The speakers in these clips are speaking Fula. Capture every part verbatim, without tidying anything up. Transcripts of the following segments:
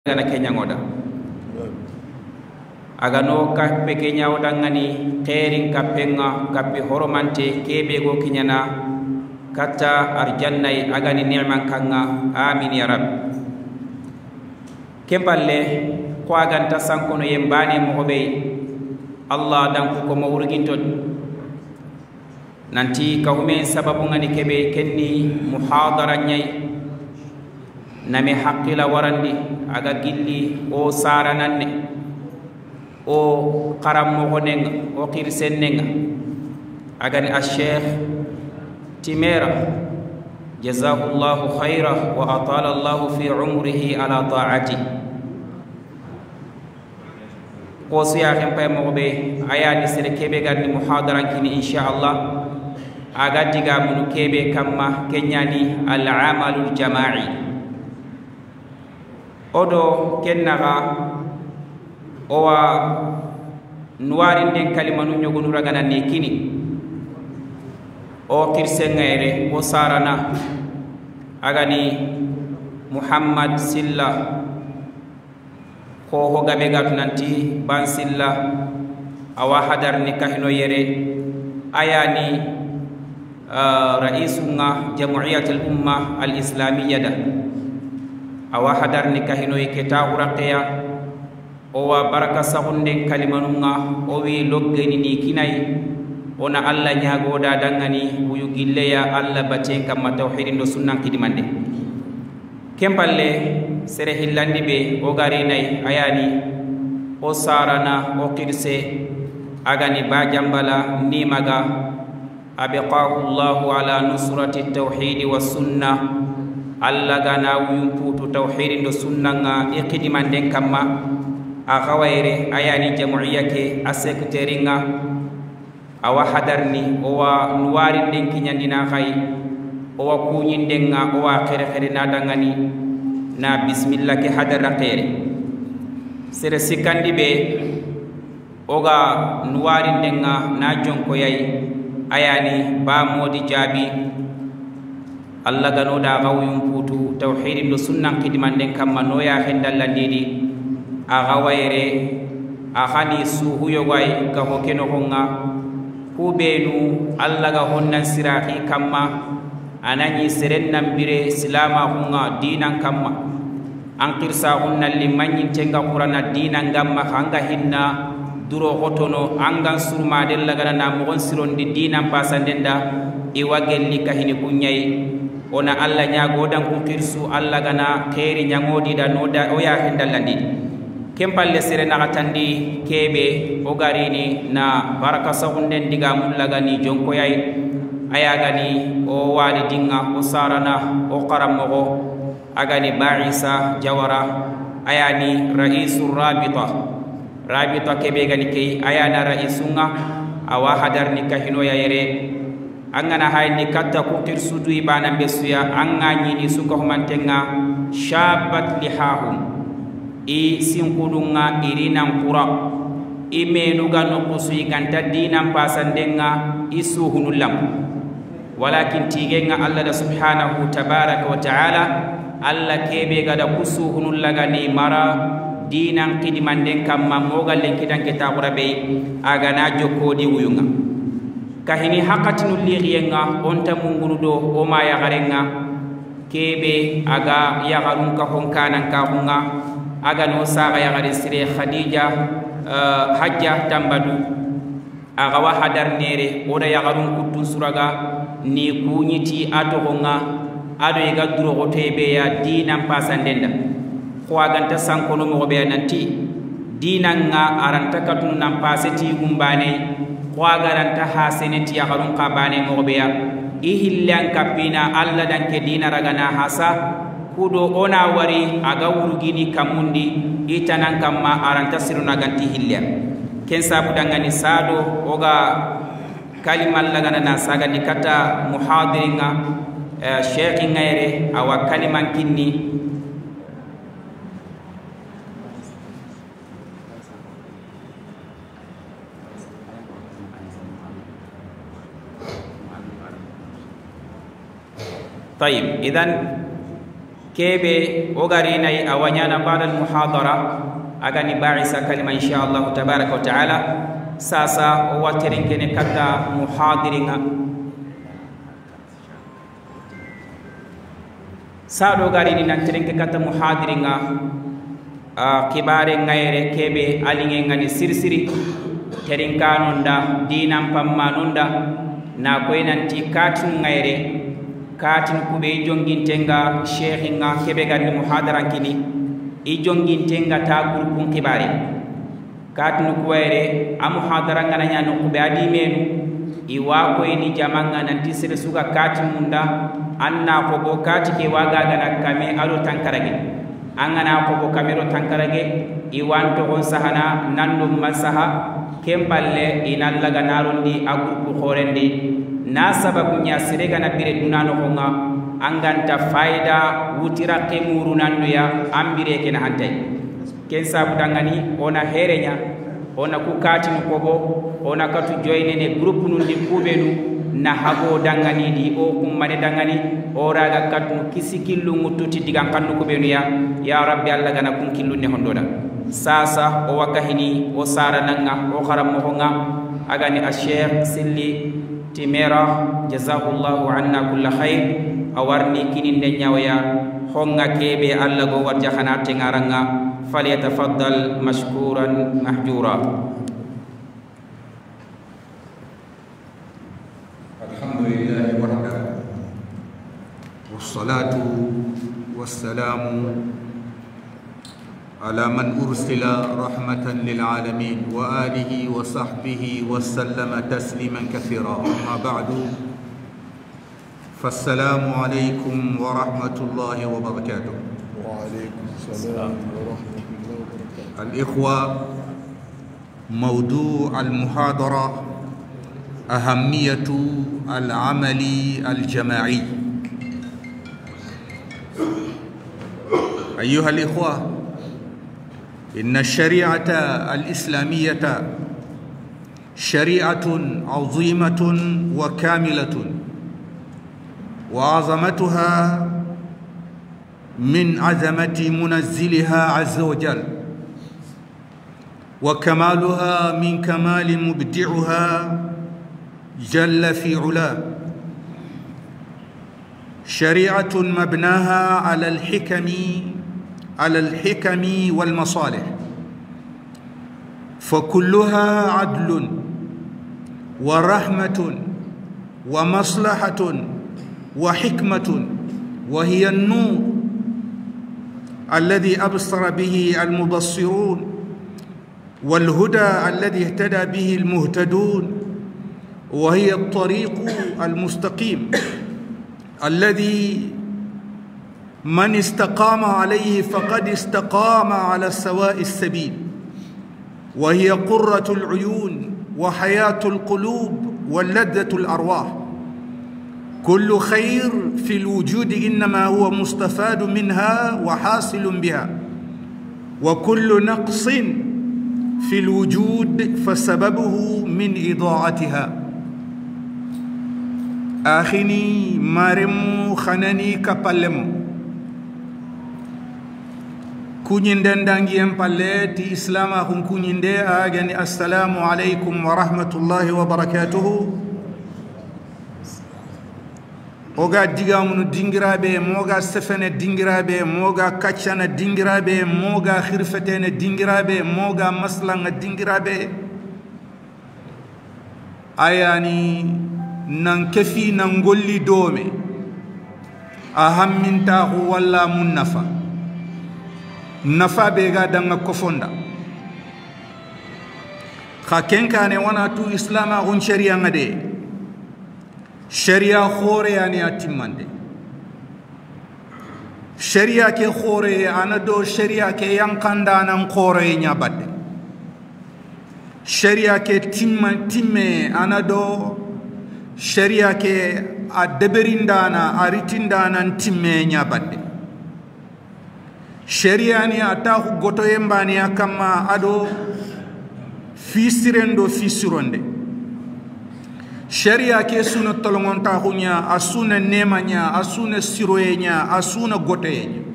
gana kenya ngoda aga no kappe kenya oda ngani khairin kappenga kappe horomante kebe go kinyana kata arjannai aga ni ni'man kanga amin ya rab keballe ko aga ta sankono yembane mo hobe allah dan ko mo wurginto nanti kawmen sababu ngani kebe kenni muhadara nyai nami haqqila warandi aga gilli o sarananne o qarammogo nenga o qirsen nenga agani alcheikh timera jazahu llahu khayra wa atala llahu fi umrihi ala taati ko siyahen pay mogoɓe ayani sere keɓe ganni muhadarankini inchallah aga digamunu keɓe kamma keñani al amalu ljamai odo kennaga owa nuwarinden kalimanu ñogonu ragananne kini o kirsengayre o sarana agani muhammad silla ko hogabe gatu nanti ban silla awa hadarni kahino yere ayani uh, raisunga jam'iyatul umma al islamiyya awa hadarni kahino keta uraqiya owa baraka sahunden kalimanunga o wi loggeni ni kinai ona alla ñagoda dangani wuyu gilleya alla baten kamma tawhidin do sunnan kidimande kempalle sere hillandi be o garinay ayani o sarana o qirse agani ba jambala nimaga abqahu llahu ala nusrati tawhidi wa sunna alla gana wuyum putu tawhidin do sunnanga iqidimanden kamma a khawayre ayani jam'iyya ke a secrétaire nga awa hadarni owa nuwarinden kiñandina khay owa kuñinden nga owa khere khere na dangani na bismillah ke hadara khere sere sikandi be oga nuwarinden nga na jonko yai ayani ba modi jabi allah ganoda gawuyum putu tawhidin do sunnan kidimanden kamma noya hendallandidi a gawayre a hani suhuyogay ga ho keno honga kubenu allah ga honnan siraki kamma anani serennan bire silama hunga dinan kamma an qirsa hunnan limanyin tenga qur'ana dinan gamma hanga hinna duro hotono angan surma della gana na mo sirondi dinan pasandenda e wagelli kahini kunyai ona alla ñagodan ko kirsu alla gana keri ñagodi da noda o ya hendallandi kempalle sere nagatandi kebe o garini na baraka sahunden diga mullagani jonko yai aya gani o wali dinga o sarana o qarammogo agani baisa jawara ayani raisu rabita rabita kebe gani kei ayana raisunga awa hadarni kahino yayere angana hayni katta ko kirsudu ibana besuya anga nyini suko humantenga shabat lihahum i sinkudunga irina qura imenu gano kusu iganta dinam pasandenga isuhunulam walakin tigenga allah da subhanahu tabaraka wa taala allah kebe gada kusuhunulagani mara dinan kidimanden kamma mogalle kidan kitabura be agana jokodi wuyunga kahini hakatinu ligiyenga onta mungunu do o ma yagarenga kebe aga yagarun ka honkanan ka hunga aga no saga yagare sire khadija uh, hajja tambadu aga wa hadar nere oda yagarun kutun suraga ni kunyiti ato honga ado yiga duro go tebe ya dinan pasandenda ko aganta sankono mo be nanti dinanga aranta katunu nan paseti gumbane wagaranta ha seneti ya garun qabane mobeya ihillan kapina alla dan ke dina ragana hasa kudo ona wari aga wurugini kamundi itanan kamma aranta siruna ganti hilla ken sabu dangani sado oga kalimal lagana na saga nikata muhadiringa uh, sheikh ngaire awa kaliman kinni طيب إذن كيبي وغاريناي أوانيانا بعد المحاضرة أغاني باعثة كلمة إن شاء الله تبارك وتعالى ساسا واترين كني كتا محاضرين سادو غاريني نانترين كتا محاضرين كبارين غيري كيبي ألين غني سيرسيري ترين كانوندا دينام پمانوندا ناكوين انتي كاتن غيري كاتن كوبي جونجين تنغا شيخينغا كيبي غاري محاضران كيني i jongin tenga ta groupe kibari katnu kuwere amu hadara ngana nyano kube adi menu i wa ko ni jamanga nanti sere suga kati munda anna ko bo kati ke waga gana kame alo tankarage angana ko bo kamero tankarage i wanto on sahana nando masaha kemballe inalla ganarondi a groupe khorendi na sababu nya sere gana bire dunano ko nga anganta faida wutira kemuru nandu ya ambire kena hantai ken sabu dangani ona herenya ona kukati nukobo ona katu joine ne groupe nundi kubenu na hago dangani di o kummane dangani ora ga katu kisikillu ngututi digan kandu kubenu ya ya rabbi alla gana kun killu ne hondoda sasa o wakahini o sara nanga o kharam mohonga agani al-sheikh silli timera jazahullahu anna kull khair awarni kinin de nyawaya honga kebe alla go warja khana tengaranga falyatafaddal mashkuran mahjura. Alhamdulillah wahda wassalatu wassalamu ala man ursila rahmatan lil alamin wa alihi wa sahbihi wa sallama tasliman kathira. Amma ba'du, فالسلام عليكم ورحمة الله وبركاته. وعليكم السلام ورحمة الله وبركاته. الإخوة، موضوع المحاضرة أهمية العمل الجماعي. أيها الإخوة، إن الشريعة الإسلامية شريعة عظيمة وكاملة، وعظمتها من عظمة منزلها عز وجل، وكمالها من كمال مبدعها جل في علاه. شريعة مبناها على الحكم على الحكم والمصالح، فكلها عدل ورحمة ومصلحة وحكمة، وهي النور الذي أبصر به المبصرون، والهدى الذي اهتدى به المهتدون، وهي الطريق المستقيم الذي من استقام عليه فقد استقام على السواء السبيل، وهي قرة العيون وحياة القلوب ولذة الأرواح. كل خير في الوجود إنما هو مستفاد منها وحاصل بها، وكل نقص في الوجود فسببه من إضاعتها. آخني مارمو خناني كبالمو كونيندن دانجي امبالي إسلام أخون كونيندي آغاني السلام عليكم ورحمة الله وبركاته. oga digamunu dingirabe moga sefene dingirabe moga kachana dingirabe moga khirfetene dingirabe moga maslanga dingirabe ayani nan kefi nan golli dome ahamminta walla munnafa nafa be ga danga kofonda khakenkane wana tu islama gon sharia ngade sharia khore yani atimande sharia ke khore anado sharia ke yankanda nan khore nyabade sharia ke timma timme anado sharia ke adeberindana aritindana timme nyabade sharia ni ata goto yembani akama ado fisirendo fisironde sharia ke suna tolongonta hunya asuna nemanya asuna siroyenya asuna gotenya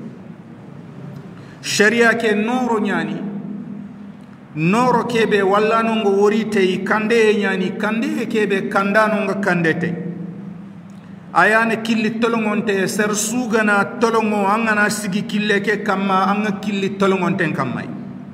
sharia ke noro nyani noro kebe walla nongo worite kande nyani kande kebe kandano nga kandete ayane killi tolongonte ser sugana tolongo angana sigi kille ke kamma anga killi tolongonte kammay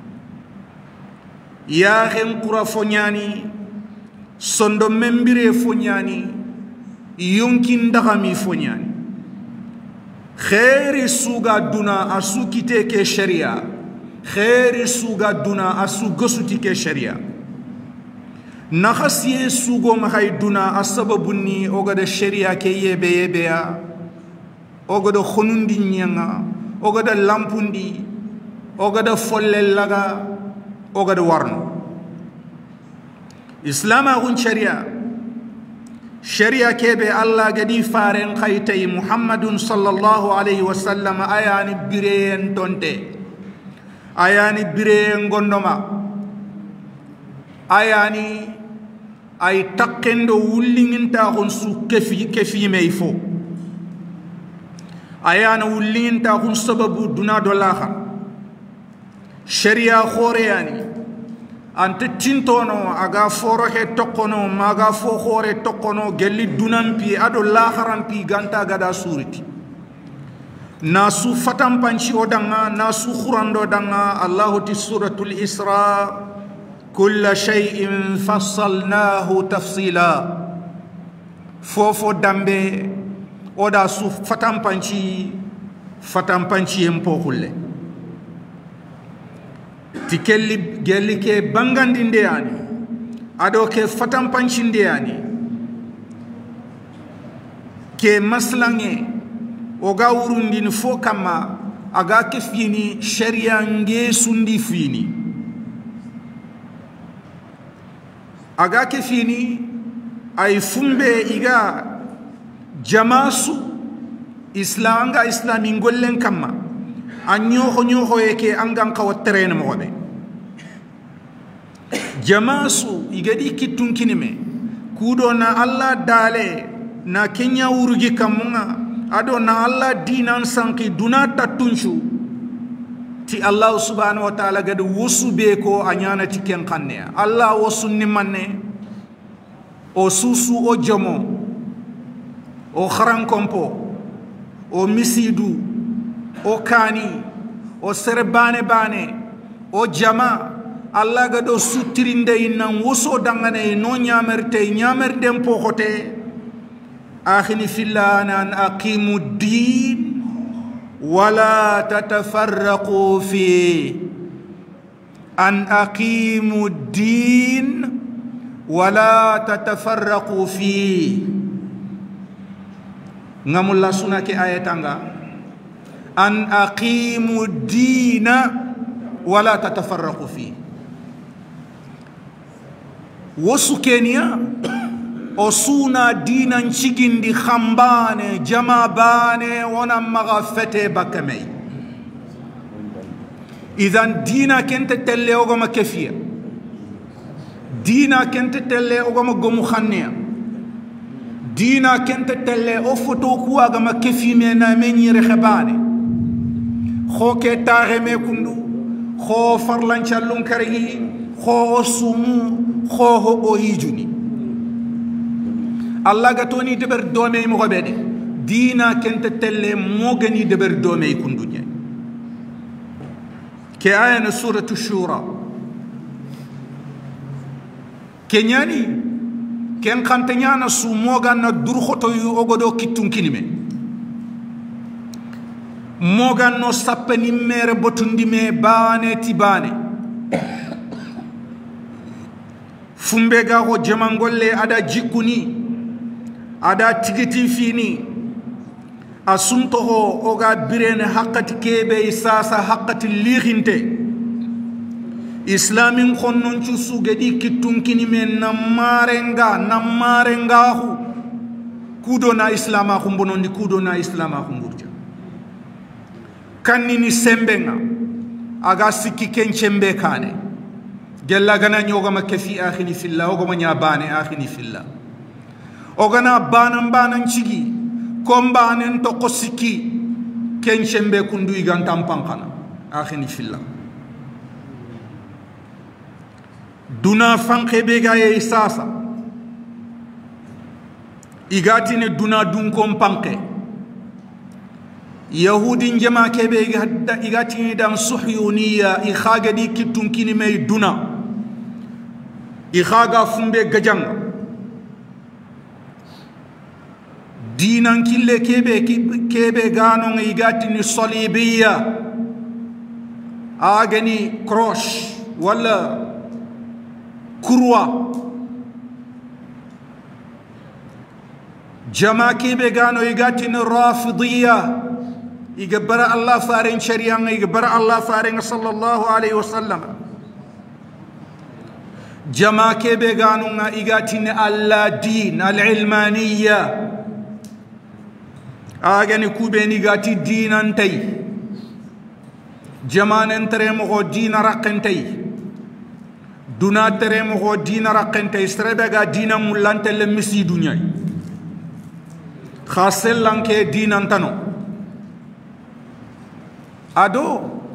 ya hen qura fonyani sondo membire fonyani yonkin dagami fonyani khairi suga duna asukite ke sharia khairi suga duna asu gosuti ke sharia nakhasiye sugo mahay duna asbabunni ogada sharia ke yebe yebe ya ogada khonundi nyanga ogada lampundi ogada folle laga ogada warno islama gun sharia sharia kebe Allah gadi faren khaytay muhammadun sallallahu alayhi wa sallam ayani biren tonte ayani biren gondoma ayani ay takendo wullinginta gon su kefi kefi meifo ayana wullinginta gon sababu duna do laha sharia khore yani ante tintono aga foro he tokono maga fo khore tokono gelli dunampi ado laharampi ganta gada suriti nasu fatam panchi odanga nasu khurando danga allah ti suratul isra kull shay'in fassalnahu tafsila fofo dambe oda su fatam panchi fatam panchi empo kulle tikelli gelli ke bangandinde yani ado ke fatam panchinde yani ke maslange oga urundin fo kama aga ke fini sharia nge sundi fini aga ke fini ay fumbe iga jamasu islanga islami ngollen kama anyo honyo hoyeke angan kawatrene mobe jamasu igadi kitunkinime kudo na Allah dale na kenya urugi kamunga ado na Allah dinan sanki dunata tunshu ti Allah subhanahu wa ta'ala gadu wusube ko anyana ti ken kanne Allah wasunni manne o susu o jomo o kharan kompo o misidu o kani o serbane bane o jama Allah gado sutirinde innan woso dangane no nyamerte nyamerde pokote akhini fillah an aqimu ad-din wala tatafarraqu fi an aqimu ad-din wala tatafarraqu fi ngamulla sunake ayatanga an aqimu ad-din wala tatafarraqu fi wosu kenya osuna dinan chigindi khambane jamabane wana maghafete bakamay idan dina kente telle ogoma kefia dina kente telle ogoma gomu khannia dina kente telle o foto ku agama kefi me na menyi rekhabane khoke tareme kundu kho farlan challun karigi kho sumu kho ho o hijuni Allah gatoni deber dome mo gobede dina kente telle mo gani deber dome kundunya ke ayana suratu shura kenyani ken khantanyana su mo ganna dur khoto yu ogodo kitun kinime mo ganno sappani mere botundi me bane tibane fumbe ga ko jamangolle ada jikuni ada tigiti fini asunto ho oga birene haqqati kebe isasa haqqati lighinte islamin khonnon ci sugedi kitunkini men namarenga namarenga hu kudo na islama khumbonondi kudo na islama khumburja kannini sembenga aga sikki kenchembe kane gella gana nyoga makefi akhini fillah ogo manya bane akhini fillah ogana banan banan chigi kombanen to kosiki kenchembe kundu igantam pankana akhini filla duna fanke be ga ye sasa igati ne duna dun kom panke yahudi njama kebe igati ni dan suhyuniya i khagadi kitun kini may duna i khaga fumbe gajanga dinan kille kebe kebe gano igati ni salibiya agani cross wala kurwa jama kebe gano igati ni rafidiyya igabara Allah farin shari'an igabara Allah farin sallallahu alaihi wasallam jama kebe gano nga igati ni Allah din al-ilmaniyya agani kube ni gati dinan tay jamanen tere mo go dina rakentay duna tere mo go dina rakentay strebe ga dina mulante le misi dunya khasel lanke dinan tano ado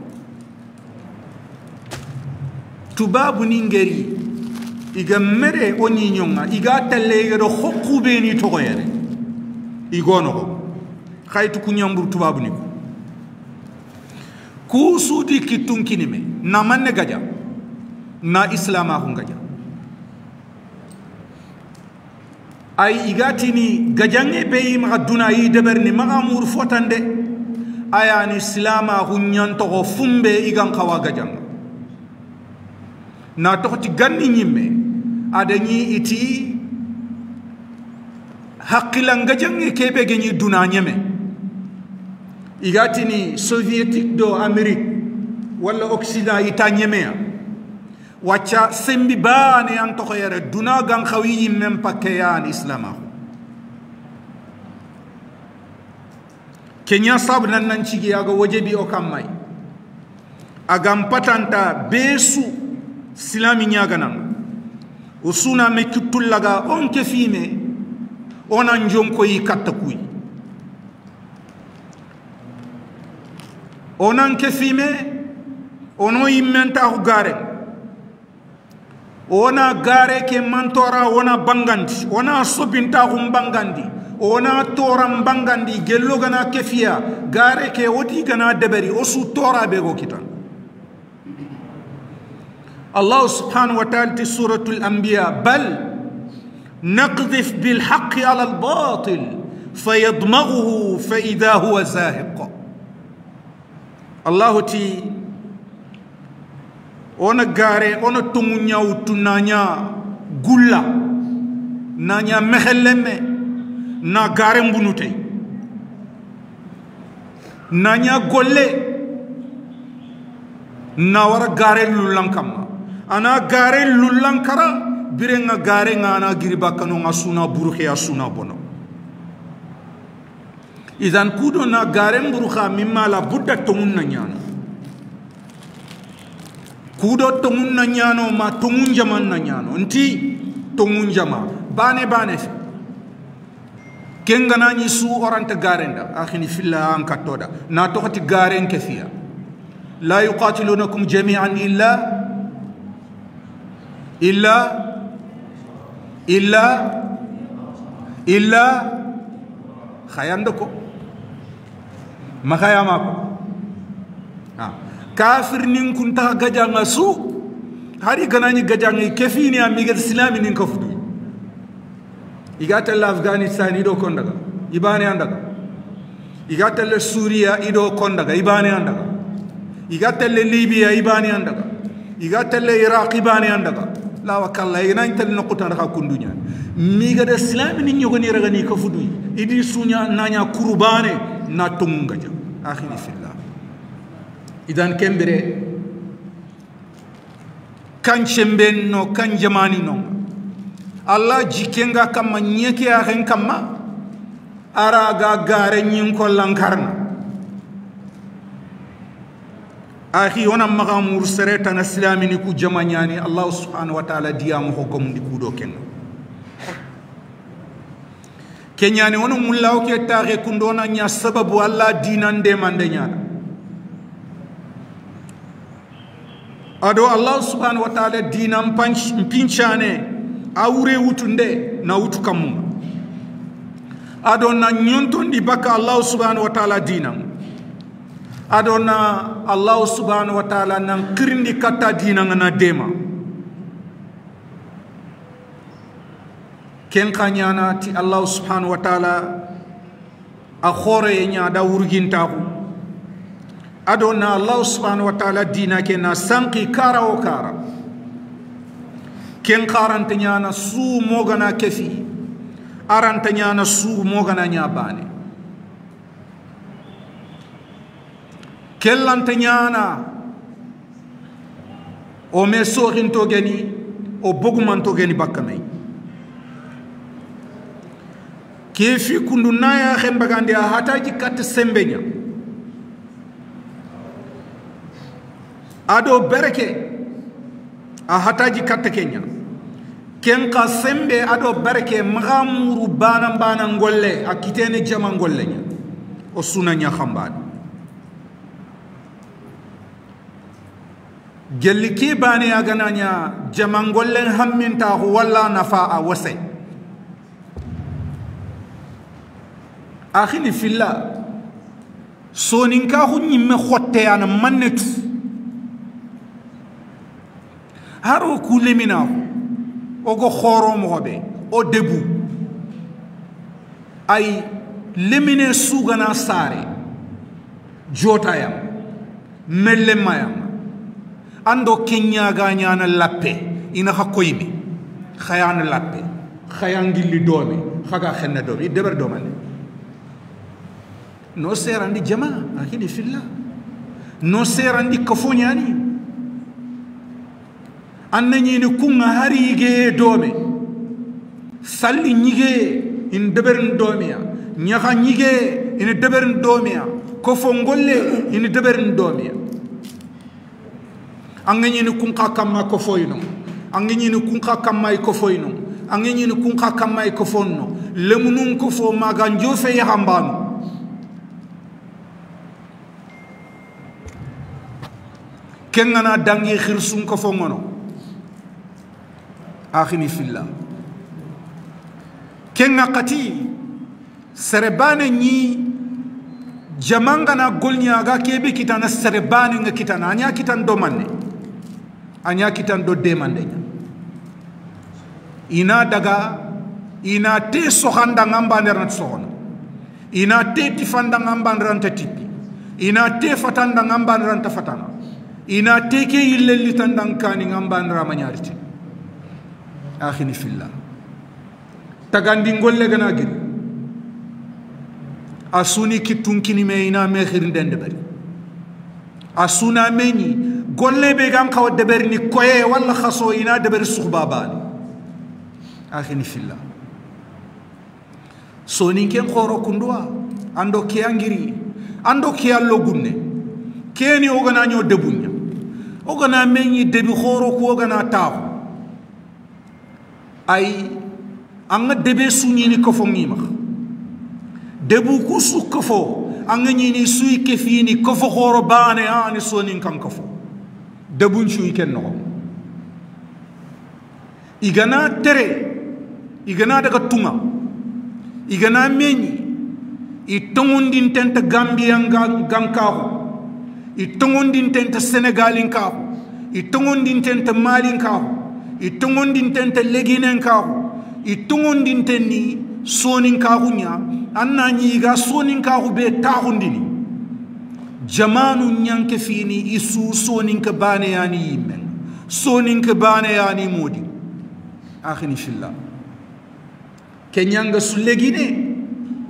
tubabu ningeri iga mere oni nyonga iga telle do khokube ni to yere igono khaytu kunyambur tubabu ni ku sudi kitun kinime na manne gaja na islama hun gaja ay igatini gajange be ma duna yi deberni ma amur fotande ayani islama hun nyanto go fumbe igan kawa gajanga na tokti ganni nyimme adani iti haqilan gajange kebe genyi duna nyeme igatini soviétique do Amérique wala occident ita nyemea wacha sembi bane an to yere duna gan khawi mem pakeyan islama kenya sab nan nan cigi aga wajebi o kamay agam patanta besu silami nyaga nan usuna me kutullaga on ke fime onan jonko yi kattakuy onan kefime ono immenta gare ona gare ke mantora ona bangandi ona sobinta hum bangandi ona toram bangandi gello gana kefia gare ke oti gana deberi osu tora be go kitan Allah subhanahu wa ta'ala fi suratul anbiya bal naqdhif bil haqqi ala al batil fayadmaghuhu fa idha huwa zahiq Allah ti ona gare ona tungu nyawtu nanya gulla nanya mekheleme na gare mbunute nanya golle na wara gare lulankama ana gare lulankara birenga gare ngana giribakano ngasuna buruhe asuna bono idan kudo na garen buruha mimma la budda tongun na nyano kudo tongun na nyano ma tongun jaman na nyano nti tongun jama bane bane kenga na ni su orante garenda akhini filla an katoda na tokati garen kefia la yuqatilunakum jami'an illa illa illa illa khayandako makayama ko ha kafir nin kunta gajanga su hari ganani gajanga kefini amiga islami nin kafdu igata la Afghanistan ido kondaga ibane andaga igata le Suria ido kondaga ibane andaga igata le Libya ibane andaga igata le Iraq ibane andaga la wakalla ina intel nokuta ndaka kundunya miga de islami nin yogoni ragani kafdu idi sunya nanya kurbane na tunga ja akhini fillah idan kembere kan chemben no kan jamani no Allah jikenga kama nyeke akhen kama araga gare nyin ko lankarna akhi ona magamur sereta na islami ni ku jamanyani Allah subhanahu wa ta'ala diamu hokom di kudo ken kenyani wono mullaw ke taxe kundona nya sababu alla dinande mande nyana ado Allah subhanahu wa ta'ala dina mpinchane awure wutunde na wutu kamunga ado na nyontondi baka Allah subhanahu wa ta'ala dina ado na Allah subhanahu wa ta'ala nan kirindi kata dina na dema ken kanyana ti Allah subhanahu wa ta'ala a khore nya da wurgintaku ado na Allah subhanahu wa ta'ala dina ke na sanki kara o kara ken karanta nyana su mogana kefi aranta nyana su mogana nyabane kellanta nyana o me sorinto geni o bogumanto geni bakkamay kefi kundu naya khembagande a hataji kat sembenya ado bereke a hataji kat kenya ken ka sembe ado bereke magamuru bana bana ngolle akitene jama ngolle nya o sunanya khambad gelli ki bane agananya jama ngolle hamminta walla nafa a wasay akhini filla soninka hu nyimme khotte ana mannetu haro kulemina ogo khoro mo hobe o debu ay lemine sugana sare jotayam mellemayam ando kenya ganyana lappe ina hakoyimi khayana lappe khayangilli domi khaga khenna domi deber domane no serandi jama akini filla no serandi kafonyani annani ni kunga harige dome salli nyige in deberin domia nyaha nyige in deberin domia kofo ngolle in deberin domia angani ni kunka kamma kofoyno angani ni kunka kamma kofoyno angani ni kunka kamma kofonno lemunun kofo maga njofe yahambanu kengana dangi khirsun ko fongono akhini fillah kenga qati serebane ni jamanga na golnya ga kebe kitana serebane nga kitana anya kitan do manne anya kitan do demande ina daga ina te sohanda ngamba nder sohona ina te tifanda ngamba nder tipi ina te fatanda ngamba nder fatana ina teke yillelli tandan kani ngamba ndra manyariti akhini fillah tagandi ngolle gana gir asuni kitunkini me ina me khirndende bari asuna meni golle be gam kaw deber ni koye wala khaso ina deber sukhbabani akhini fillah soni ken khoro kundwa ando kiangiri ando kiyallo gunne keni ogana nyo debunya ogana menyi debi khoro ko ogana taw ay anga debe suñini ko fo ngima debu ku su ko fo anga ñini suy ke fini ko fo khoro baane ani sonin kan ko fo debu suy ken no igana tere igana daga tunga igana menyi i tongondin tenta gambia gankaho i tongondin tenta sénégalin kaho i tongondin tenta malin kaho i tongondin tenta leginen kaho i tongondin tenni sonin kaho nya anna nyiga sonin kaho be tahundini jamanu nyanke fini isu sonin ka bane yani yimen sonin ka bane yani modi akhini fillah kenyanga su legine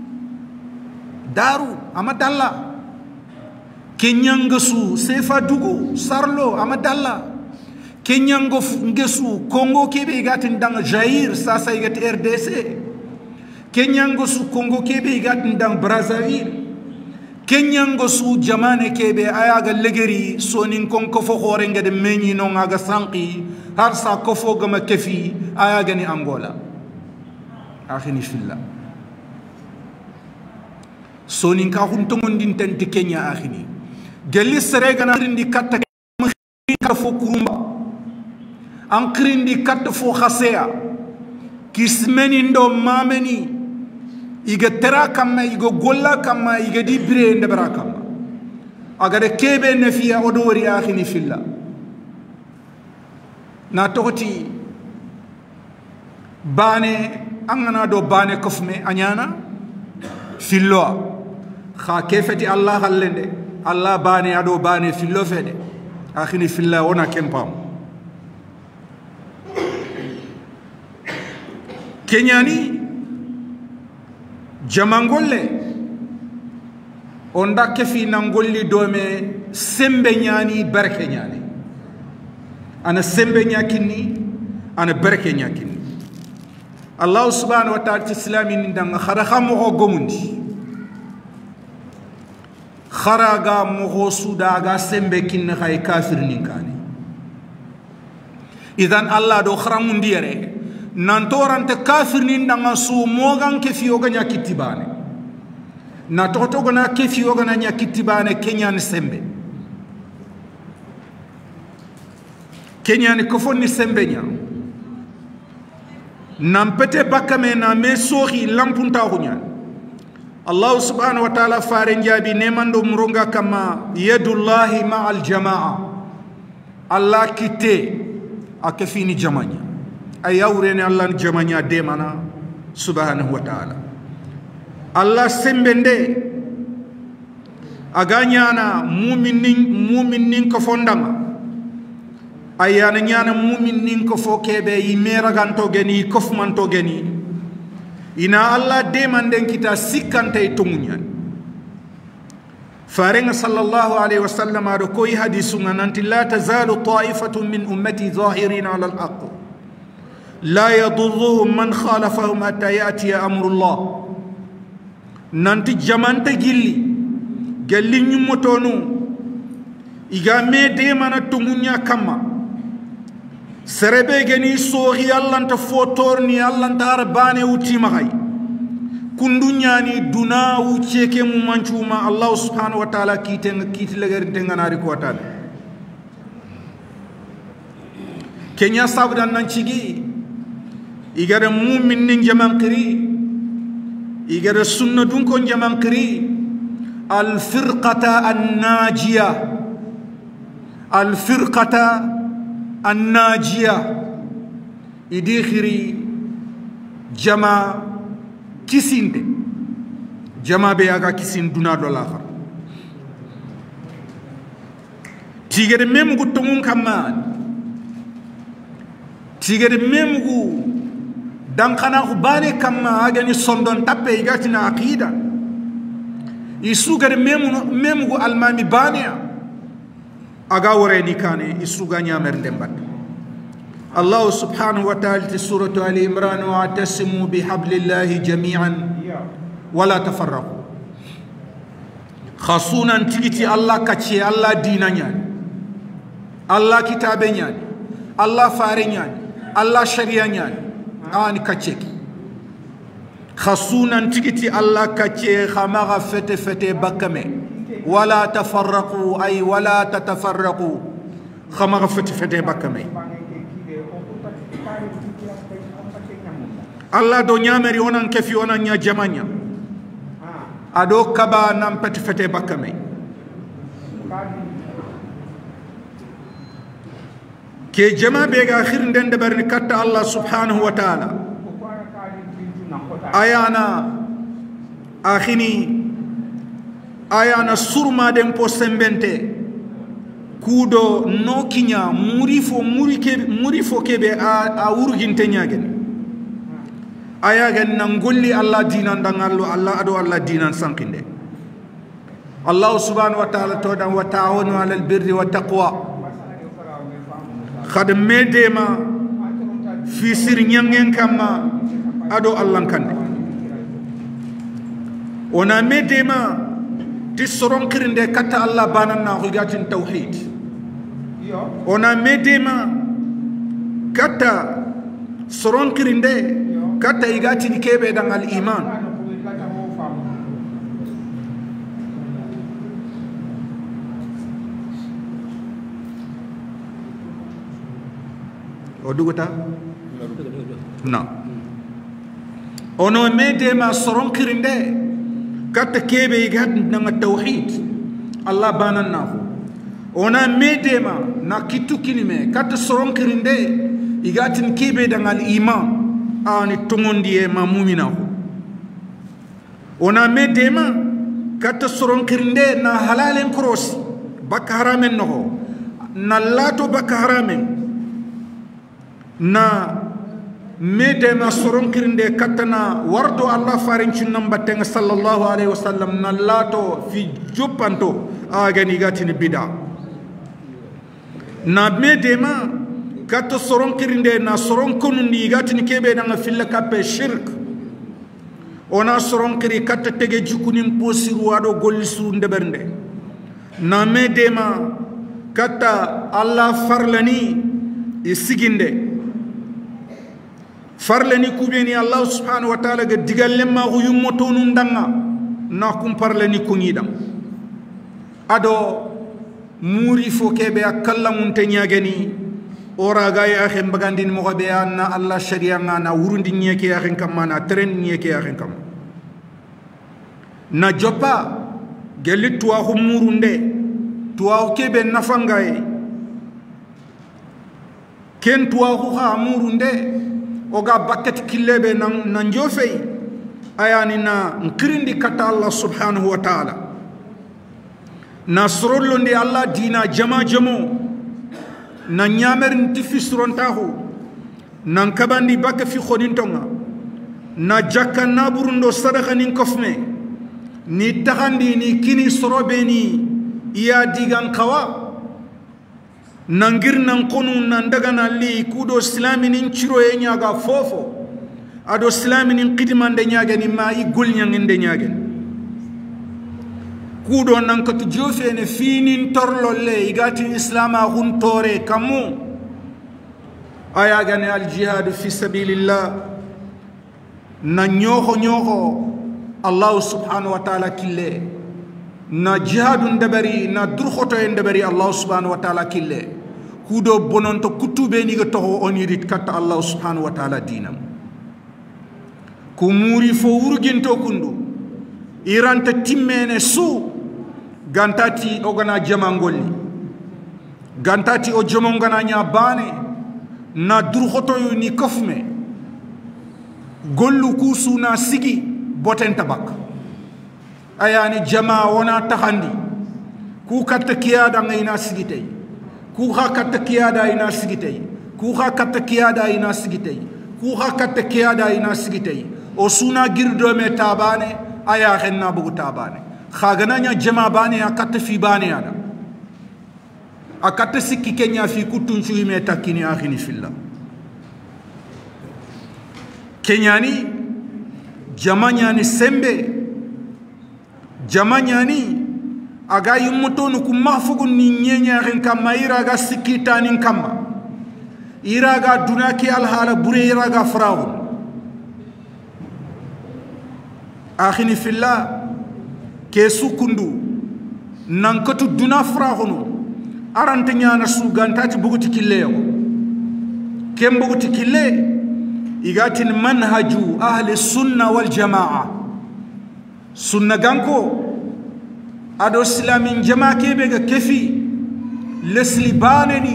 daru amadalla kenyanga su sefa dugu sarlo amadalla kenyango ngesu Congo kebe gatin dang Jair sasa igat R D C kenyango su Congo kebe gatin dang Brazzaville kenyango su jamane kebe ayaga legeri sonin konko fo khorenga de menyi no ngaga sanki har sa kofo gama kefi ayaga ni Angola akhini fillah sonin ka hun tongondin tenti Kenya akhini gelis serega na rindi katta fo kurumba an kirindi kat fo khaseya kismeni ndo mameni iga tera kamma iga golla kamma iga di bire ndabara kamma agade kebe nafiya odori akhini fillah na tokoti bane angana do bane kofme anyana fillo kha kefati allah hallende allah bane ado bane fillo fede akhini fillah wona kempam kenyani jamangolle onda kefi nangolli dome sembe nyani barke nyani ana sembe nyakini ana barke nyakini allah subhanahu wa ta'ala islami ndanga khara khamo gomundi kharaga mo sudaga sembe kinne khay kafir ninkani idan allah do kharamundi yere nantorante kafir nindanga su mogan kefi oga nyakitibane na toto gona kefi oga na nyakitibane kenyan sembe kenyan ko fonni sembe nya nampete bakame na me sohi lampunta hunya allah subhanahu wa ta'ala fare njabi nemando muronga kama yadullahi ma'al jamaa allah kite akefini jamanya ayawrene allah jamanya demana subhanahu wa ta'ala allah sembende aganyana mu'minin mu'minin ko fondama ayana nyana mu'minin ko fokebe yimera ganto geni kofmanto geni ina allah demanden kita sikkante tumunya farenga sallallahu alaihi wasallam ado koy hadisu nanti la tazalu ta'ifatun min ummati zahirin ala al-haqq la yadurruhum man khalafahum hatta yati amru allah nanti jamante gilli galli nyumotonu iga me demana tumunya kama serebe geni sohi allah ta fotorni allah ta arbane uti magay kundunya ni duna uceke mu manchuma allah subhanahu wa ta'ala kiten kitlegar tenganari ko tan kenya sabdan nan cigi igara mu'min nin jamankiri igara sunna dun ko jamankiri al firqata an najiya al firqata الناجية إدخري جما كيسين جما بياغا كيسين دونا دولاخر تيغر ميمغو تمون كمان تيغر ميمغو دانخانا خباني كما أغاني صندون تابي إغاتنا عقيدة يسوغر ميمغو المامي بانيا agawre ni kane isuga nyamer dembat allah subhanahu wa ta'ala fi surati ali imran wa atasimu bihablillahi jami'an wala tafarraqu khasunan tigiti allah kachi allah dinanya allah kitabenya allah farenya allah sharianya an kacheki khasunan tigiti allah kachi khamaga fete fete bakame ولا تفرقوا أي ولا تتفرقوا خما غفت فتي بكمي الله دو نيامري ونان كفي ونان يا جمانيا أدو كبا نام فتي فتي بكمي كي جما بيغا خير ندن دبرني كتا الله سبحانه وتعالى أيانا آخيني ayana surma den po sembente kudo no kinya murifo murike murifo kebe a, a urginte nyagen ayagen nangolli allah dinan dangallo allah ado allah dinan sankinde allah subhanahu wa ta'ala to dan wa ta'awunu ala albirri wa taqwa khad medema fi sir nyangen kama ado allah kande ona medema تسرون كرنده كتا الله باننا غياتين توحيد ona medema kata سرون كرنده كتا يغاتين كيبه دان الإيمان ودوتا نا ono mede ma soron kirinde kat kebe gad na tawhid Allah banan na ona mede ma na kitu kilime kat soron kirinde igatin kebe dangal iman ani tongondi e ma mu'mina ona mede ma kat soron kirinde na halalen cross bak haramen no na lato bak haramen na mede ma soron kirinde katana wardo Allah farin cinnam battenga sallallahu alaihi wasallam na lato fi joppanto agani gatini bida na mede ma kato soron kirinde na soron konundi gatini kebe na filla kape shirk ona soron kiri katta tege jukunim posiru ado gollisu ndebernde na mede ma katta Allah farlani isiginde farlani kubeni Allah subhanahu wa ta'ala ga digalle ma ko yummoto nun danga na kum parlani ko ngidam ado muri fo kebe akalla mun te nyageni ora ga ya khem bagandin mo be anna Allah sharia ngana wurundi nyeke ya khem kam na tren nyeke ya khem kam na jopa geli tuwa ko murunde tuwa kebe nafangaye ken tuwa ko ha murunde oga bakati kilebe nan nan jofey ayani na nkirindi kata Allah subhanahu wa ta'ala nasrullo ndi Allah dina jama jamo na nyamer ntifi surontahu nan kabandi bakka fi khonintonga na jakka na burundo sadaka nin kofme ni taxandi ni kini sorobeni iya digan kawa nangir nan konu nan daga na li kudo islami nin ciro e nyaga fofo ado islami nin qidman de nyaga ni ma i gol nyangin de nyaga kudo nan ko jofe ne finin torlo le igati islama hun tore kamu aya gane al jihad fi sabilillah na nyoho nyoho Allah subhanahu wa ta'ala kille na jihadun dabari na durkhoto en dabari Allah subhanahu wa ta'ala kille kudo bononto kutube ni to on yirit katta Allah subhanahu wa ta'ala dinam ko muri fo wurginto kundu iranta timmene su gantati ogana jamangolli gantati o jomongana nya bane na durkhoto yu ni kofme gollu kusuna sigi boten tabak ayani jama wona taxandi ku katta kiyada ngayna sigitay ku xa katta kiyada ina sigitay ku xa katta kiyada ina sigitay ku xa katta kiyada ina sigitay o suna girdo me tabane aya xenna bugu tabane xagana nya jama bane ya katta fi bane ada akatta sikki kenya fi kutun ci me takini akhini fillah kenyani jamanyani sembe jamanyani aga yumutonu ku mahfugun ni nyenya ren kama iraga sikitani kama iraga dunaki alhala bure iraga farahu akhini fillah kesu kundu nankatu duna farahunu arante nyana su gantati buguti killeyo kem buguti kille igatin manhaju ahli sunna wal jamaa sunna ganko ado islamin jamaa kebe ga kefi lesli baneni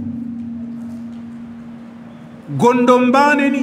gondom baneni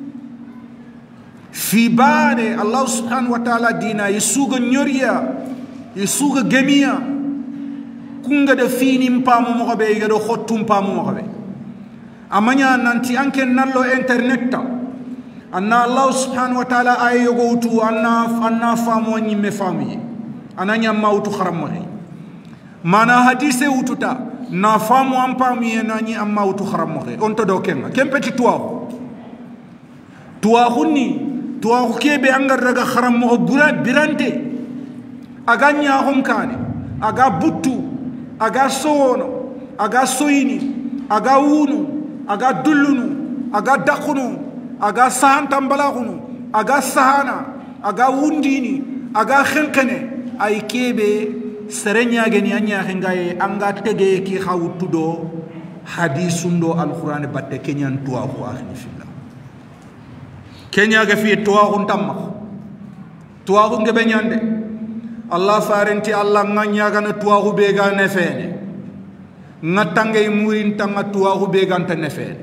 fi bane Allah subhanahu wa ta'ala dina yisuga nyoriya yisuga gemiya kunga de fini mpamu mo be ga do khottum pamu mo be amanya nanti anke nallo internet ta anna Allah subhanahu wa ta'ala ay yogotu anna anna famu ni me fami ananya mautu kharamari mana hadise ututa na famu ampami nani amma utu kharamari onto do kenga kempeti tuwa tuwa hunni tuwa kebe angar daga kharamo bura birante aganya homkane aga buttu aga sono aga soyini aga wunu aga dullunu aga dakhunu aga sahan tambalakhunu aga sahana aga wundini aga khelkene ay kebe serenya geni anya khengaye anga tege ki khawtudo hadisun do alquran batte kenyan tuwa ko akhni fillah kenya ga fi tuwa on tamma tuwa ko ngebe nyande allah farenti allah nganya ga na tuwa ko be ga ne fene ngatange murin tanga tuwa ko be ga ta ne fene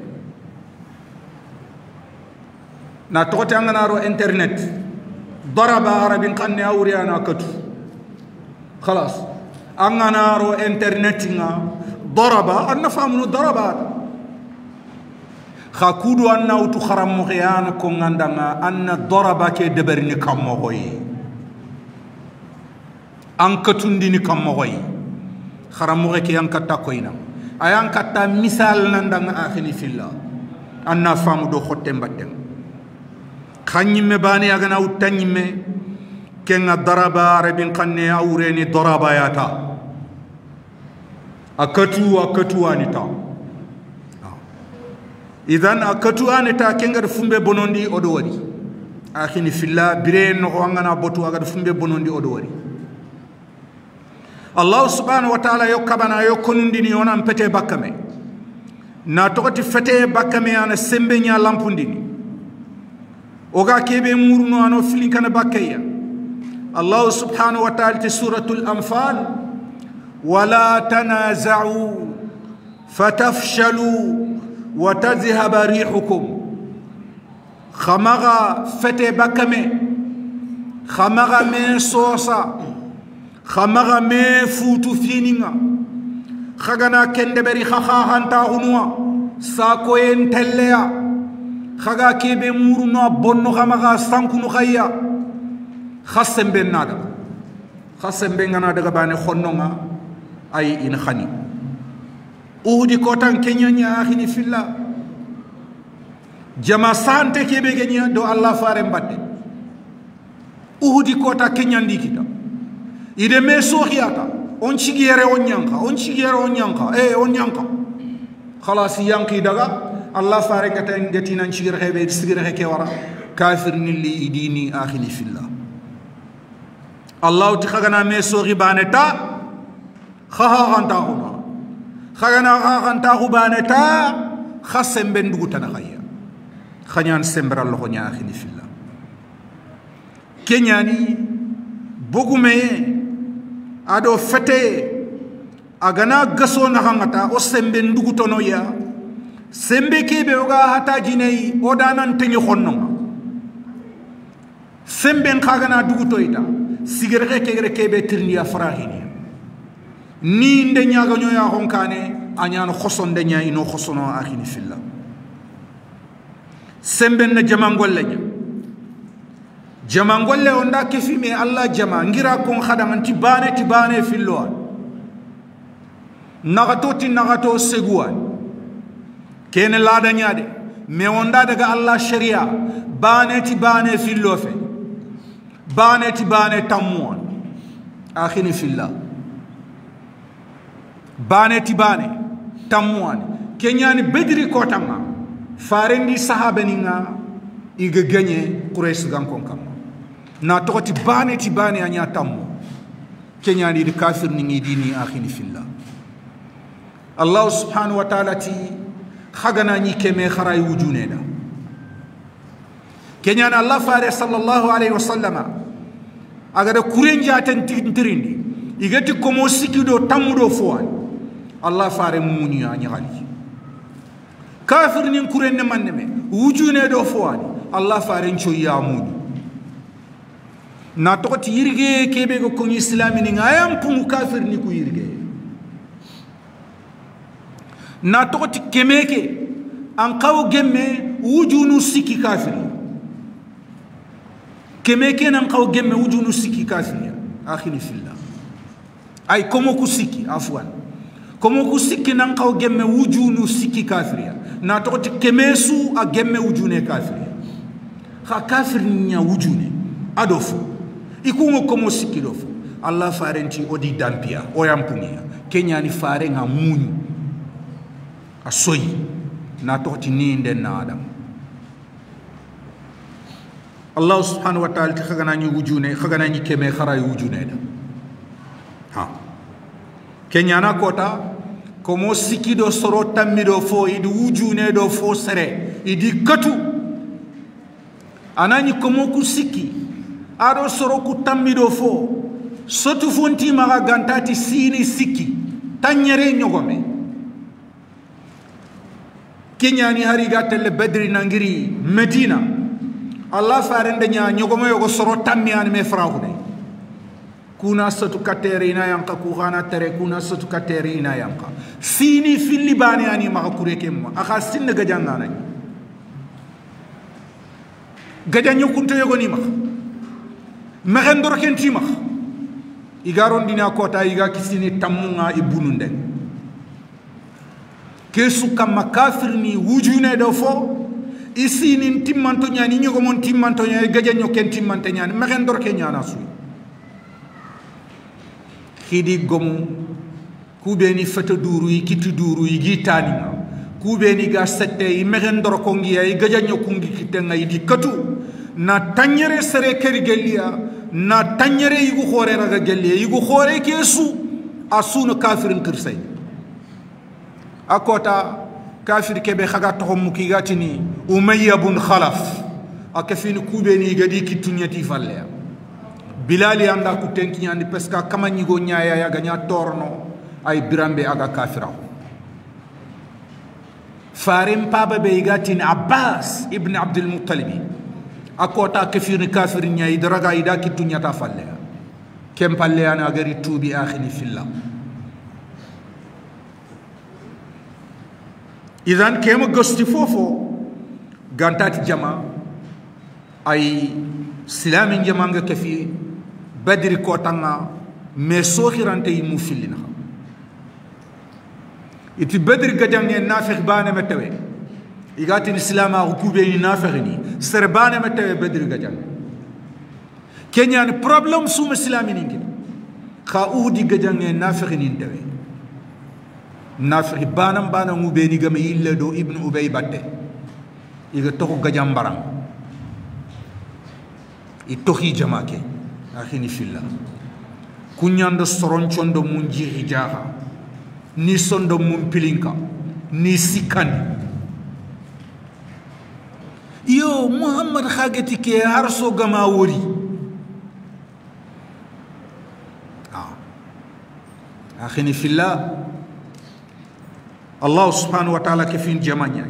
na tote ngana ro internet daraba arabin qanni awriyana katu خلاص أنا رو إنترنتنا ضربة أنا فهمنا ضربات خاكودو أنا وتخرم مغيان كون عندنا أن ضربة كدبرني كم مغوي أنكتوندني كم مغوي خرم مغي كي أنكتا كوينا أي أنكتا مثال عندنا آخني في الله أنا فهمنا دو ختم بدم خاني مباني أغنى وتاني مي كنا ضربا ربين قني أوريني ضربا ياتا أكتو أكتو أنيتا إذن أكتو أنيتا كنغر فمبي بنوندي أدواري أخيني في الله برين نغوانا بطو أغر فمبي بنوندي أدواري الله سبحانه وتعالى يوكبنا يوكوننديني يونا مپتي باكامي ناتوكتي فتي باكامي أنا سمبنيا لامبونديني أوغا كيبي مورنو أنو فيلين كان باكايا الله سبحانه وتعالى سورة الأنفال ولا تنازعوا فتفشلوا وتذهب ريحكم خمغا فتي بكمي خمغا مي صوصا خمغا مي فوتو فينينا خغنا كندبري خخا هانتا هنوا ساكوين تليا خغا كيبي مورنا بونو خمغا سانكونو خيا خاصم بين نادا خاصم بين نادا باني خنونا أي إن خني أودي كوتان كينيا نيا أخيني في الله جما سانتي كي بيجنيا دو الله فارم باتي أودي كوتا كينيا دي كده إذا ما سوخياتا on chigere on yanka on chigere on yanka eh on yanka خلاص yanki daga الله فارم كتان جتينا chigere هبه chigere هكي ورا كافر نلي يديني أخيني في الله الله تخغنا ميسو غبانتا خها غنتاهما خغنا غنتاهو بانتا خسم بندغوتنا خيا خنيان سمبر الله نيا اخي في الله كينياني بوغومي ادو فتي اغنا غسو نغاتا او سمبه ndugutono ya sembe kebe oga hata jinei odanan tengi khonno sembe khagana dugutoita sigere kegere kebe tirniya farahini ni nde nyaga nyoya honkane anyano khoson de nya ino khosono akhini fillah semben na jamangolle nya jamangolle onda kefime allah jama ngira kon khadam tibane tibane fillo nagato ti nagato seguan kene lada nyaade me onda daga allah sharia bane tibane fillo fe بانه تبانه تمون اخيني في الله بانه تبانه تمون كينياني بدري كوتاما فارندي صحابنينا يغا غني قريش غانكون كام نا توتي بانه تبانه انيا تمو كينياني دي كافر ني ديني اخيني في الله الله سبحانه وتعالى تي خغنا ني كيمي خراي وجونينا كينيان الله فارس صلى الله عليه وسلم agada kurenja tan tintirindi igati komo sikido tamudo fowani allah fare munya nyaali kafir nin kurenne manneme wujune do fowani allah fare ncho ya muni na tokoti yirge kebe ko ko islami ni ngayam pum kafir ni ku yirge na tokoti kemeke an kaw gemme wujunu siki kafir كميكين أنقوا جم وجون سكي كافية آخر في الله أي كم كسكي عفوا كم كسكي ننقوا جم وجون سكي كافية ناتوت كميسو أجم وجون كافية خا كافر نيا وجون أدوفو يكون كم سكي دوفو الله فارنتي أودي دامبيا أويامبونيا كينيا نفارن همون أسوي ناتوت نين دنا آدم الله سبحانه وتعالى خغنا ني وجونه خغنا ني كمي خراي وجونه دا ها كنيانا كوتا komo siki do soro tammi do fo idi wujune do fo sere idi katu anani komo ku siki ado soro ku tammi do fo sotu fonti maga gantati sini siki tanyere nyogome kenyani hari gatelle badri nangiri medina allah farende nya nyogome yogo soro tammi an me frahude kuna sotu kateri ina yanka ku gana tere kuna sotu kateri ina yanka sini fili bani ani maga kureke mo aka sinne gajangana gajanyo kunto yogo ni maga magendor kenti maga igaron dina kota iga kisini tamunga ibununde kesu kama kafir ni wujune do fo isini timmanto nyani nyogo mon timmanto nyani gajanyo ken timmante nyani magendor ke nyana su kidi gomu kubeni fata duru yi kiti duru yi gitani kubeni ga sette yi magendor ko ngiya yi gajanyo kungi kitenga yi katu na tanyere sere keri gelia na tanyere yigu khore raga gelle yigu khore kesu asunu kafirin kirsay akota kafir kebe khaga to muki gatini umayya bun khalaf akafini kubeni gadi kitunyati falle bilali anda ku tenki nyandi peska kama nyigo nyaaya ya ganya torno ay birambe aga kafira farim paba be gatini abbas ibn abdul muttalib akota kafir kafir nyai daraga ida kitunya ta falle kem palle ana gari tubi akhini fillah idan kem gosti fofo gantati jama ay silamin jama nga kafi badri kotanga me sokhirante mu fillina iti badri gajange nafiq bana metawe igati islama hukube ni nafiqini serbana metawe badri gajange kenya ni problem sum islamini ngi kha uhdi gajange nafiqini ntawe nafiq banam bana ngube ni gam yille do ibn ubay batte iga toko gajambaram itohi jamake akhini fillah kunyando soronchondo munji hijaha ni sondo mumpilinka ni sikani yo muhammad khagati ke harso gama wori ah akhini fillah allah subhanahu wa ta'ala kefin jamanya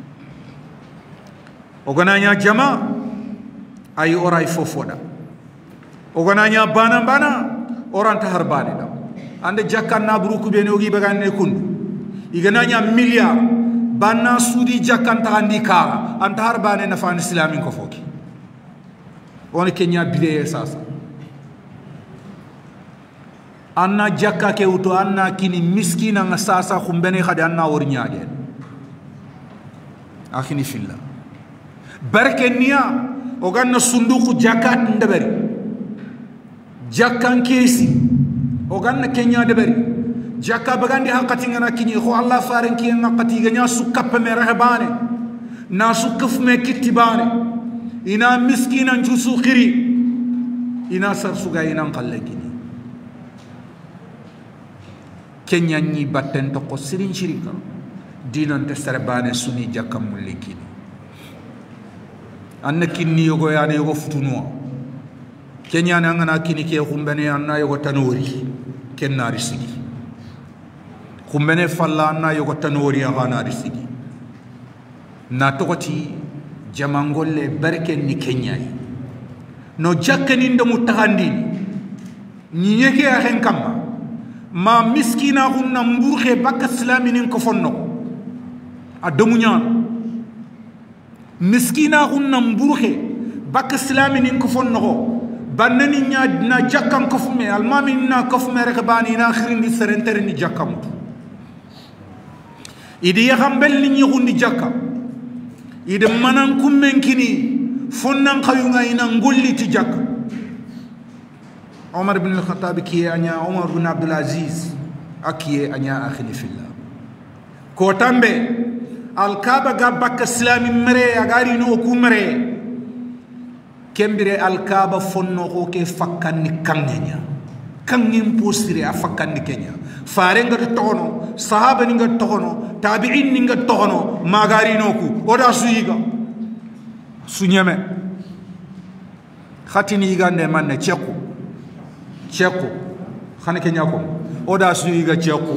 ogananya jama ay oray fofoda ogananya bana bana oranta harbani da ande jakkan na buruku be no gi bagane kundu igananya milliard banna sudi jakkan ta andi ka anta harbani na fan islamin ko foki on kenya bideye sasa anna jakka ke uto anna kini miskina nga sasa khumbene khadi anna wor nyaage akhini fillah barkenia oganna sunduku jakat ndebari jakkan kesi oganna kenya debari jakka bagandi hakati ngana kini ko allah faren ki ngakati ganya sukap me rahbane na sukuf me kitibane ina miskina njusu khiri ina sar suga ina qallagini kenya ni batten to ko sirin shirika dinan te serbane suni jakkam mulikini anna kinni yogo yana yogo futuno kenya na ngana kini ke khumbene anna yogo tanori kenna risigi khumbene falla anna yogo tanori agana risigi na tokoti jamangolle barken ni kenya no jakkani ndamu tahandini nyeke a hen kamba ma miskina hunna mburxe bakka islaminin ko fonno a domuñan miskina hunna mburxe bakka islaminin ko fonno bannani nya na jakkan ko fume almami na ko fume rek bani na khirindi serentere ni jakkam idi ya xambel ni hundi jakka idi manan kummen kini fonnan khayunga ina ngolli ti jakka عمر بن الخطاب كي أنيا عمر بن عبد العزيز أكي أنيا أخني في الله كوتامبي الكابا غابك السلام مري أغاري نوكو مري كمبري الكابا فنوكو كي فكاني كانيا kangin posire afakandi kenya fare nga tokono sahaba ni nga tokono tabi'in ni nga tokono magari noku oda suyiga sunyame khatini igande manne cheku cheku khane kenya ko oda suyiga cheku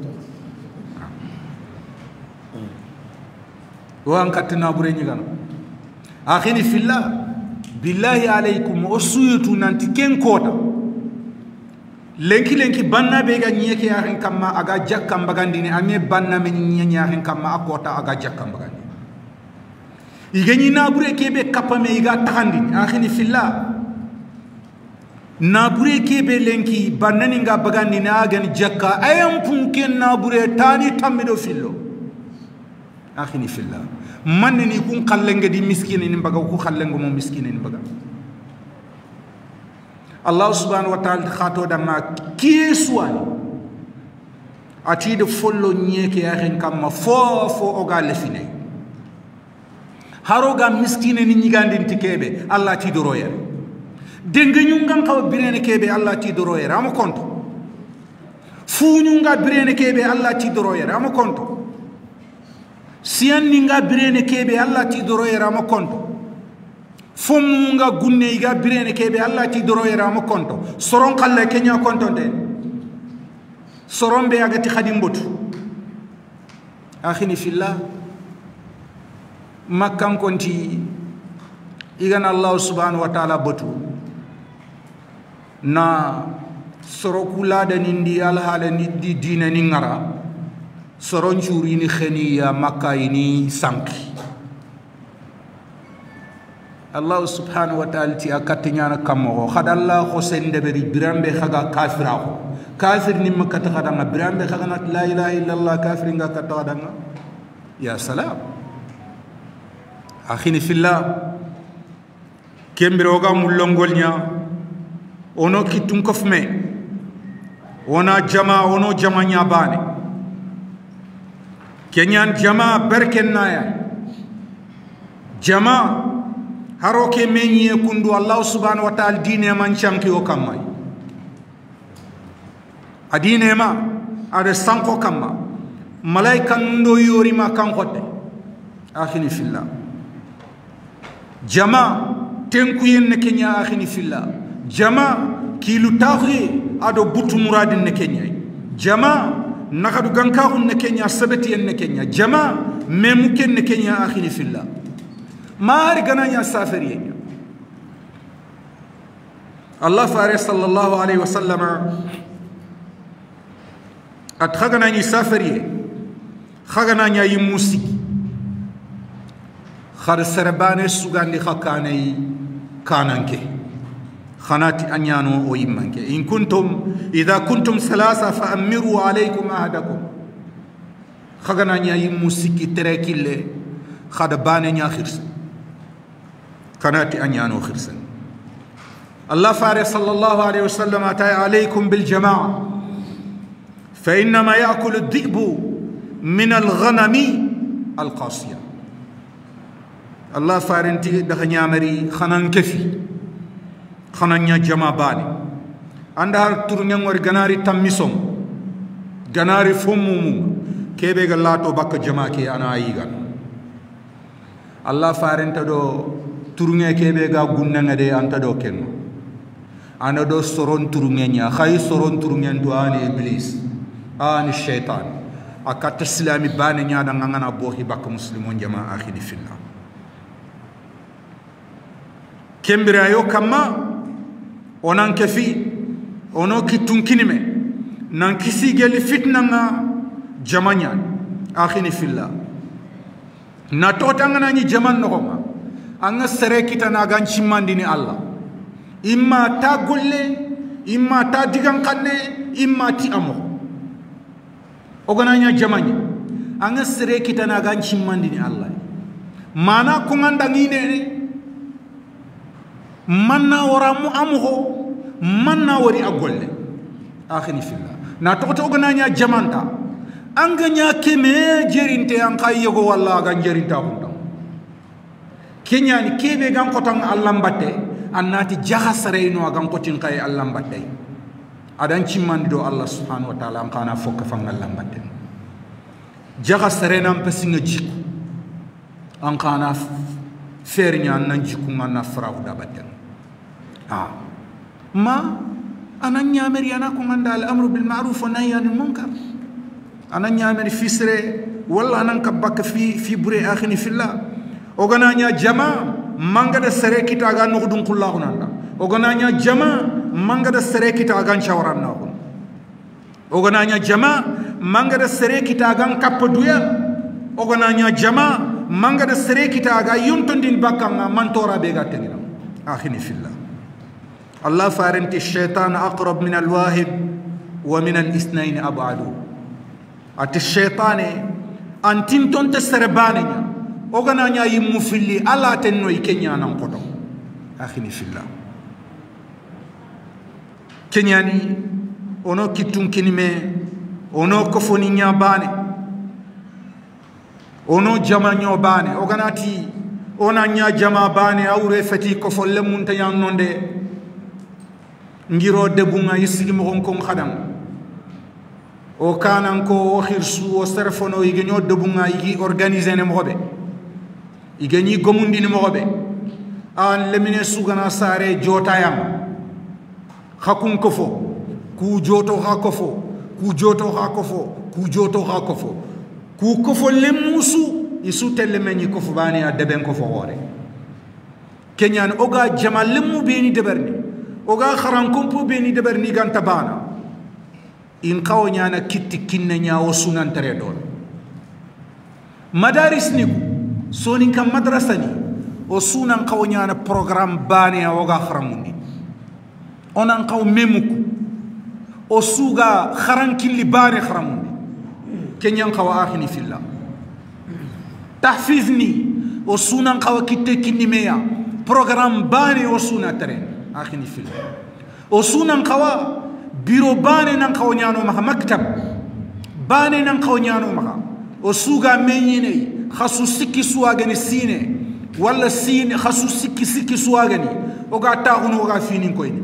wa ankatina bure nyigano akhini fillah billahi alaykum osuyutu nanti ken kota lenki lenki banna be ga nyeke yarin kamma aga jakkam bagandini ame banna men nyenya yarin kamma akota aga jakkam bagandi igeni nabure kebe kapame iga takandi akhini fillah nabure kebe lenki banna ninga bagandini agani jakka ayam punken nabure tani tamido fillo akhini fillah man ni kun khallenge di miskine ni baga ku khallenge mo miskine ni baga Allah subhanahu wa ta'ala khato dama kieswani ati de follo nyeke yahen kamma fo fo oga lefine haroga miskine ni nyigandi tikebe Allah ti doroya denga nyungan kaw birene kebe Allah ti doroya am konto fu nyunga birene kebe Allah ti doroya am konto siyan ninga birene kebe Allah ti doro yera mo konto fomu nga gunne iga birene kebe Allah ti doro yera mo konto soron khalle kenya konto de soron be agati khadim botu akhini fillah makkan konti igana Allah subhanahu wa ta'ala botu na sorokula da nindi alhala ni di dina ni ngara soron churi ni khaniya makka ini sanki Allah subhanahu wa ta'ala ti akatinya na kamo khadalla khosende beri birambe khaga kafira ko kafir ni makka khadanga birambe khaga na la ilaha illallah kafir nga katadanga ya salam akhini fillah kembiroga mullongolnya ono kitun kofme ona jama ono jama nya bane kenyan jama berken naya jama haroke menye kundu Allah subhanahu wa ta'ala dine man chanki o kamay adine ma ada sanko kamma malaika ndo yori ma kan khote akhini fillah jama tenku yen kenya akhini fillah jama kilu taxi ado butu muradin ne kenya jama nakadu ganka hun ne kenya sabati en ne kenya jama memu ken ne kenya akhini fillah mar gananya safariya Allah faris sallallahu alaihi wasallam at khagana ni safariya khagana nya yimusi khar serbane sugandi khakane kananke خناتي أنيانو ويمانك إن كنتم إذا كنتم ثلاثة فأمروا عليكم أحدكم خغنا نيا يموسيكي تركيله خدبان نيا خرسن خناتي أنيانو خرسن الله فارس صلى الله عليه وسلم أتى عليكم بالجماعة فإنما يأكل الذئب من الغنم القاسية الله فارنتي دخنيا مري خنان كفي خنانيا جما باني عندها تورنيا ور غناري تاميسوم غناري فوموم كيبه غلاتو باك جما كي انا ايغان الله فارنتا دو تورنيا كيبه غا غوننا دي انتا دو كين انا دو سورون تورنيا نيا خاي سورون تورنيا دو اني ابليس اني الشيطان اكات الاسلامي باني نيا دا غانا بوخي باك مسلمون جما اخي في الله كمبرايو كما onan kefi ono kitun kinime nan kisi geli fitna nga jamanya akhini fillah na totanga nani jaman no ma anga sere kitana ganchi mandini Allah imma ta golle imma ta digan kanne imma ti amo ogananya jamanya anga sere kitana ganchi mandini Allah mana ko nganda ngine manna waramu amuho manna wari agolle akhini fillah na tokto gananya jamanta anganya keme jerinte an kayego walla gan jerinta hunda kenyani kebe gan kotang Allah mbatte annati jahasreino gan kotin kay Allah mbatte adan cimandi do Allah subhanahu wa ta'ala an kana fokka fangal lambaten jaga serena pesinga jiku an kana fernya nan jiku ngana fraw dabaten ah ma anan nyameri ana ko nganda al amru bil ma'ruf wa nahy anil munkar anan nyameri fisre walla anan kabak fi fi bure akhini fillah ogananya jama mangada sere kita ga nugudun kullahu nanda ogananya jama mangada sere kita ga chawaran na ko ogananya jama mangada sere kita ga kapaduya ogananya jama mangada sere kita ga yuntundin bakanga mantora be ga tenina akhini fillah الله فارنت الشيطان أقرب من الواهب ومن الاثنين أبعد أت الشيطان أنتين تنت سربانيا أغنى يمفلي ألا تنوي كنيا نقطع أخني في الله كنياني أنو كتون كنيمة أنو كفوني نياباني أنو جما نياباني أغنى تي أنا نيا جما باني أو رفتي كفول لمنتيان نونده ngiro debunga yisigi mo kon khadam o kanan ko o khirsu o serfono yigi ño debunga yigi organiser ne mo be yigi ñi gomundi ne mo be an lemine sugana sare jotayam khakun ko fo ku joto ha ko fo ku joto ha ko fo ku joto ha ko fo ku ko fo lemusu isu telle meñi ko fo bani a deben ko fo wore kenyan oga jamal lemu beni deberni oga kharan kompo beni deberni ganta bana in kawnya na kitti kinne nya osunan tere don madaris ni soni kam madrasa ni osunan kawnya na program bani oga kharamundi onan kaw memuku osuga kharan killi bani kharamundi kenyan kawa akhini fillah tahfizni osunan kawa kitte kinni meya program bani osuna tere akhini fil osunan qawa biro bane nan qaw nyano ma maktab bane nan qaw nyano ma osuga menyine khasu sikki suwagani sine wala sine khasu sikki sikki suwagani oga taxunu oga finin koy ni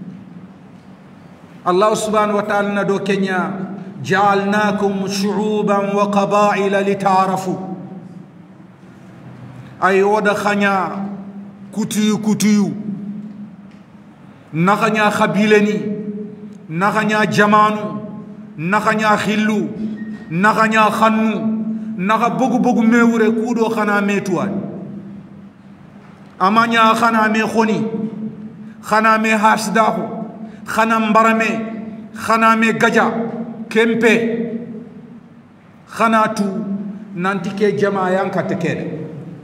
Allah subhanahu wa ta'ala na do kenya ja'alnakum shu'uban wa qaba'ila lita'arafu ay oda khanya kutuyu kutuyu nakanya khabileni nakanya jamanu nakanya khillu nakanya khannu naka bogu bogu mewure kudo khana metuan amanya khana me khoni khana me hasdahu khana mbarame khana me gaja kempe khana tu nantike jama yanka tekede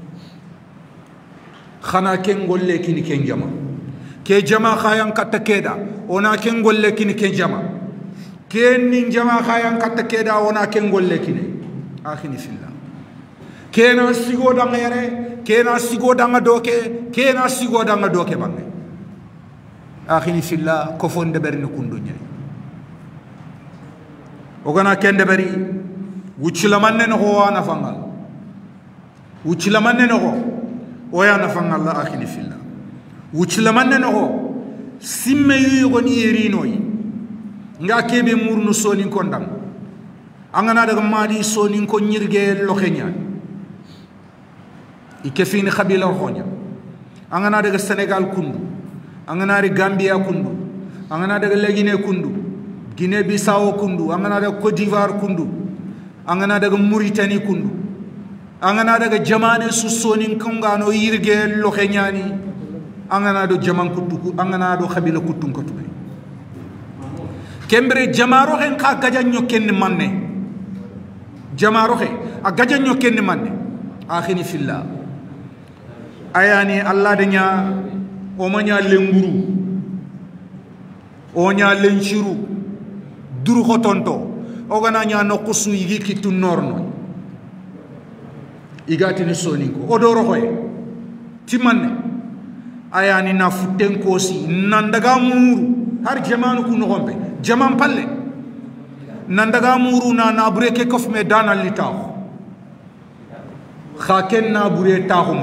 khana ken golle kini ken jama ke jama khayan katta keda ona ken golle kini ken jama ken nin jama khayan katta keda ona ken golle kini akhini fillah kena sigo danga yare kena sigo danga doke kena sigo danga doke bange akhini fillah ko fonde berni kundunya ogana kende beri wuchila manne no wana fangal wuchila manne no oya na fangal la akhini fillah wuchila manne no simme yugoni yerinoy nga kebe murnu soni kondam angana daga madi soni ko nyirge lokhenya ikefini khabila khonya angana daga Senegal kundu angana ri Gambia kundu angana daga Guinée kundu Guinée Bissau kundu angana daga Côte d'Ivoire kundu angana daga Mauritanie kundu angana daga jamane su soni kongano yirge lokhenya ni angana do jaman kutuku angana do khabila kutun ko tubay kembre jamaro hen ka gajanyo ken manne jamaro he a gajanyo ken manne akhini fillah ayani allah danya o manya lenguru o nya lenchiru duru khotonto o gana nya no kusu yigi kitu norno igati ni soninko o do rohoy timanne ayani na futen kosi nandaga muru har jamanu ku nogombe jaman palle nandaga muru na na bureke kof me dana litaw kha ken na bure taxum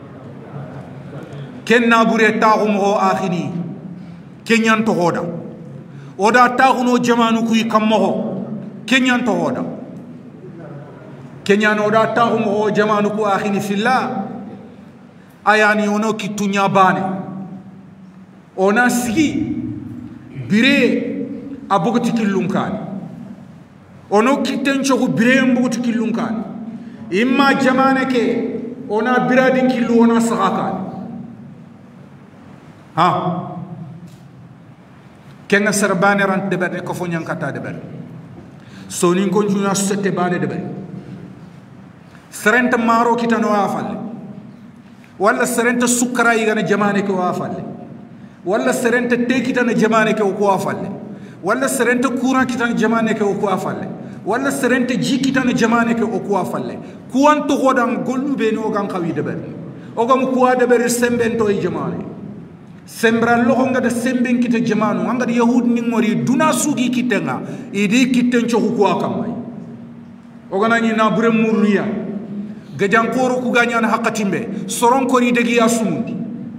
ken na bure taxum ho akhini kenyan to hoda oda taxuno jamanu kuy kammoxo kenyan to oda kenyan oda taxumo jamanu ku akhini fillah ayani ono kitunya bane ona sigi bire abogoti killunkani ono kitencho ku bire mbogoti killunkani imma jamane ke ona biradin killu ona sakakani ha kenga serbane rant deber ko fo nyankata deber so ni ko juna sette bane deber serenta maro kitano afalle wala serenta sukara yigana jamane ko afalle wala serenta te kitana jamane ko ko afalle wala serenta courant kitana jamane ko ko afalle wala serenta ji kitana jamane ko ko afalle kuwanto godan golube no gan kawi deber o gam kuwa deber sembento e jamane sembra loxo nga da semben kita jamanu nga da yahud ni ngori duna sugi kitenga idi kiten cho ko akamay o gana ni na bure murniya gajan koro ku ganya na hakatimbe soron kori degi asumundi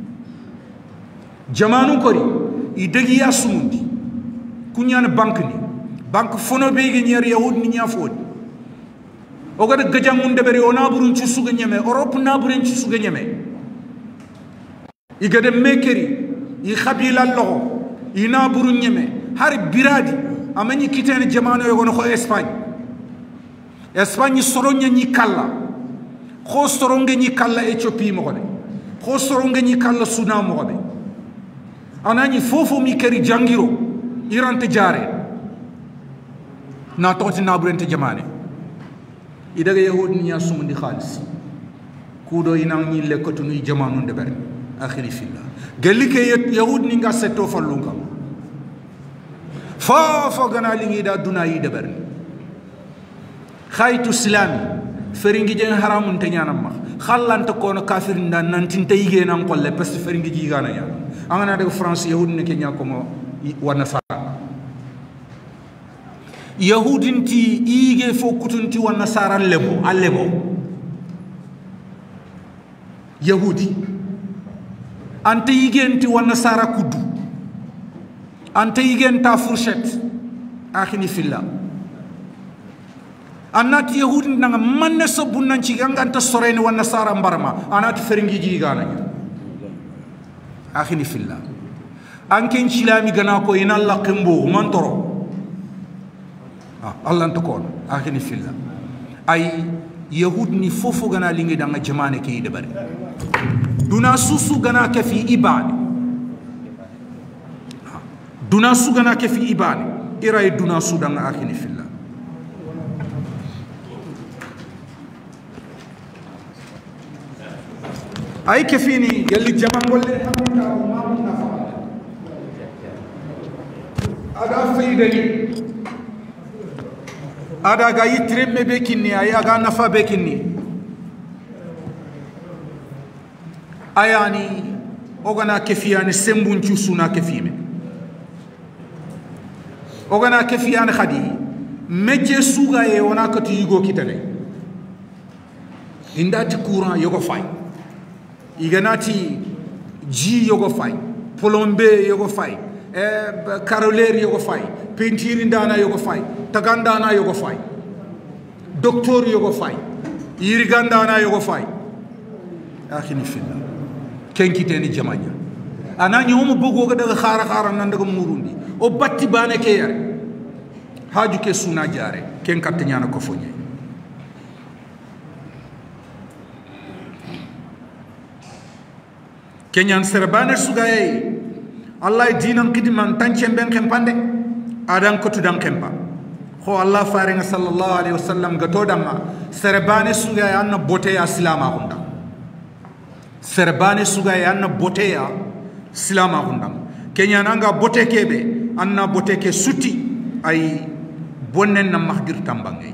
jamanu kori idegi asumundi kunya na bank ni bank fono be ge nyer yahud ni nya fodi o gada gajan mun de bere ona burun ci suga nyeme europe na burun ci suga nyeme igade mekeri i khabila loxo ina buru ñeme har biradi amani kitene jamano yogono ko Espagne Espagne soronya ñi kala ko soronge ñi kala Ethiopie mo xone ko soronge ñi kala Sudan mo xone anani fofo mi keri jangiro irante jare na toti na burente jamane idaga yahudi ni asumundi khalis kudo ina ñi lekkatu ni jamanu de bari akhiri fillah galli ke yahud ni nga setto fallunga fa fa gana lingi da duna yi deber khaytu islami feringi je haramun te nyanam ma khallanta ko no kafir ndan nan tinte yige nan kolle parce que feringi ji gana ya angana de france yahud ni ke nyako mo wana sara yahudinti yige fo kutunti wana sara lebo alebo yahudi ante yigenti wana sara kudu ante yigenta fourchette akhini fillah anati yahudi nanga manne so bunnan ci ganganta sorene wana sara mbarma anati feringi ji gana akhini fillah anken cilami gana ko ina Allah qembo man toro ah Allah ntokon akhini fillah ay yahudi ni fofo gana lingi danga jamane ke yide bari duna susu gana ke fi ibani duna su gana ke fi ibani iray duna su danga akhini fillah ay ke fini yalli jaman golle hamta ma nafa ada faydani ada ga yitreme be kinni ay aga nafa be kinni ayani ogana kefiyani sembun ci suna kefime ogana kefiyani khadi meje suga ye wona kati yugo kitane indati courant yogo fay iganati ji yogo fay plombe yogo fay e carolier yogo fay peinture ndana yogo fay tagandana yogo fay docteur yogo fay yirigandana yogo fay akhini fillah kenkiteni jamanya anani homo bogo ga daga khara khara nan daga murundi o batti bane ke yare haju ke suna jare ken katta nyana ko fonye kenyan serbane sugaye Allah dinan kidiman tanchen ben kempande adan ko tudan kempa ko Allah faringa sallallahu alaihi wasallam ga todama serbane sugaye anna bote ya islama hunda serbane sugaye anna bote ya islama hunda kenyan anga bote kebe anna bote ke suti ay bonnen na mahdir tambangay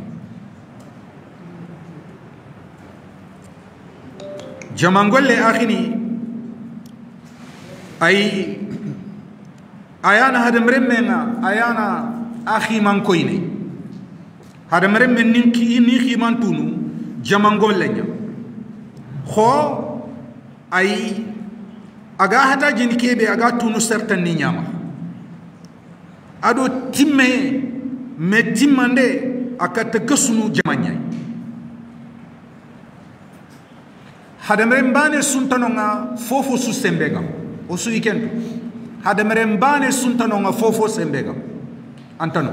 jamangolle akhini ay ayana hadam remmenga ayana akhi man koyne hadam remmen ninki ni khiman tunu jamangolle nya kho ay aga hata jini kebe aga tunu certain ni nyama ado timme me timmande akata kesunu jamanyai hadamaren bane suntanonga fofo su sembega o su weekend hadamaren bane suntanonga fofo sembega antano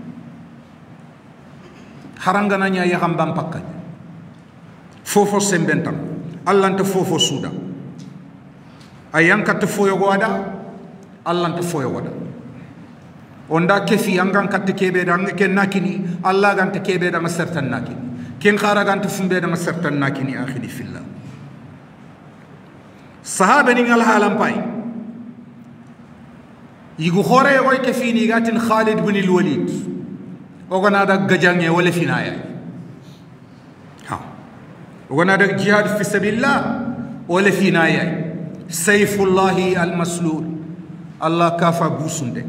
harangana nya ya hambam pakka fofo sembentam allanta fofo suda ayankat foyo wada allanta foyo wada onda kefi angan kat kebe dang ken nakini allah ganta kebe dang certain nakini ken khara ganta fumbe dang certain nakini akhini fillah sahaba ni ngal halam pay yigu khore yoy kefi ni gatin Khalid bin al-Walid ogana da gajange wala finaya ha ogana da jihad fi sabilillah wala finaya sayfullah al-maslul allah kafa busunde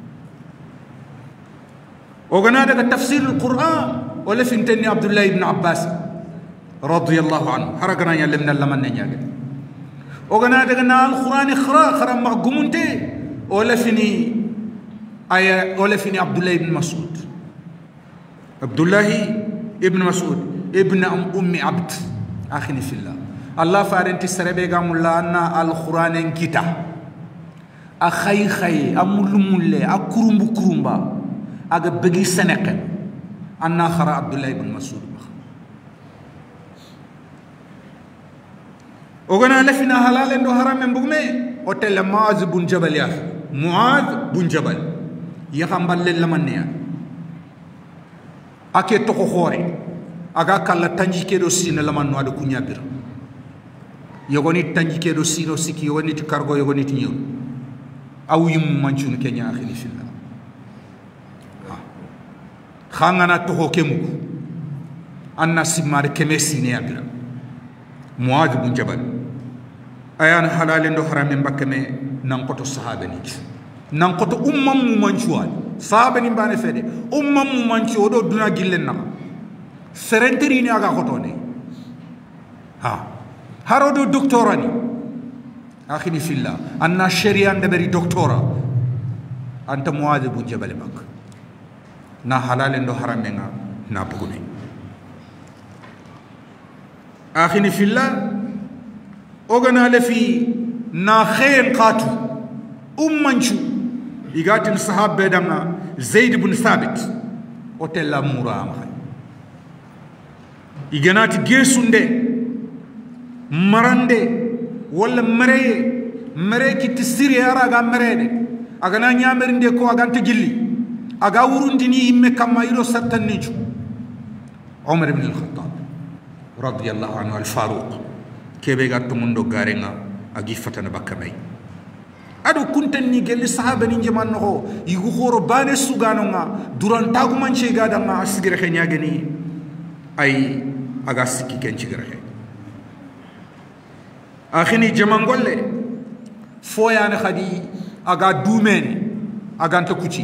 ogana da tafsir al-Quran wala fintani Abdullah ibn Abbas radiyallahu anhu haragana yalemna lamanne nyaade ogana daga na al-Quran khara khara mahgumunte wala fini aya wala fini Abdullah ibn Mas'ud Abdullah ibn Mas'ud ibn ummi abd akhini fillah Allah farenti sarebe gamulla anna al-Quran kita akhay khay amulumulle akurumbu kurumba aga begi seneke anna khara Abdullah ibn Mas'ud ogana lafina halal ndo haram mbugme hotel Muaz bun Jabal ya Muaz bun Jabal ya xamballe lamanne ake to ko khore aga kala tanjike do sina lamanno adu kunyabir yogoni tanjike do sino siki yogoni ti cargo yogoni ti ñew aw yum manchun kenya akhini fillah khangana to ko kemu anna simar kemesi ne abira Muaz bun Jabal ayan halal ndo haram mbakame nan koto sahaba ni nan koto ummam mu manchuwal sahaba ni bane fede ummam mu manchu do duna gillen na serenteri ni aga koto ne ha harodo doctorani akhini fillah anna sharia ndaberi doctora anta Muaz bun Jabal bak na halal ndo haram nga na bugune akhini fillah ogana lafi na khayn qatu ummanchu igatin sahabbe danga Zaid ibn Thabit hotel la murama iganati gesunde marande wala mareye mare kiti siri ara ga marede agana nyamerinde ko agante gilli aga wurundini imme kama iro sattannichu Umar ibn al-Khattab radiyallahu anhu al-Faruq kebe gatto mundo garenga agi fatana bakamay ado kuntan ni gel sahaba ni jaman no yigu khoro bane sugano nga duran tagu manche gada ma asigere khenya gani ay aga sikki ken ci gere akhini jaman golle foyane khadi aga dumeni aga anta kuci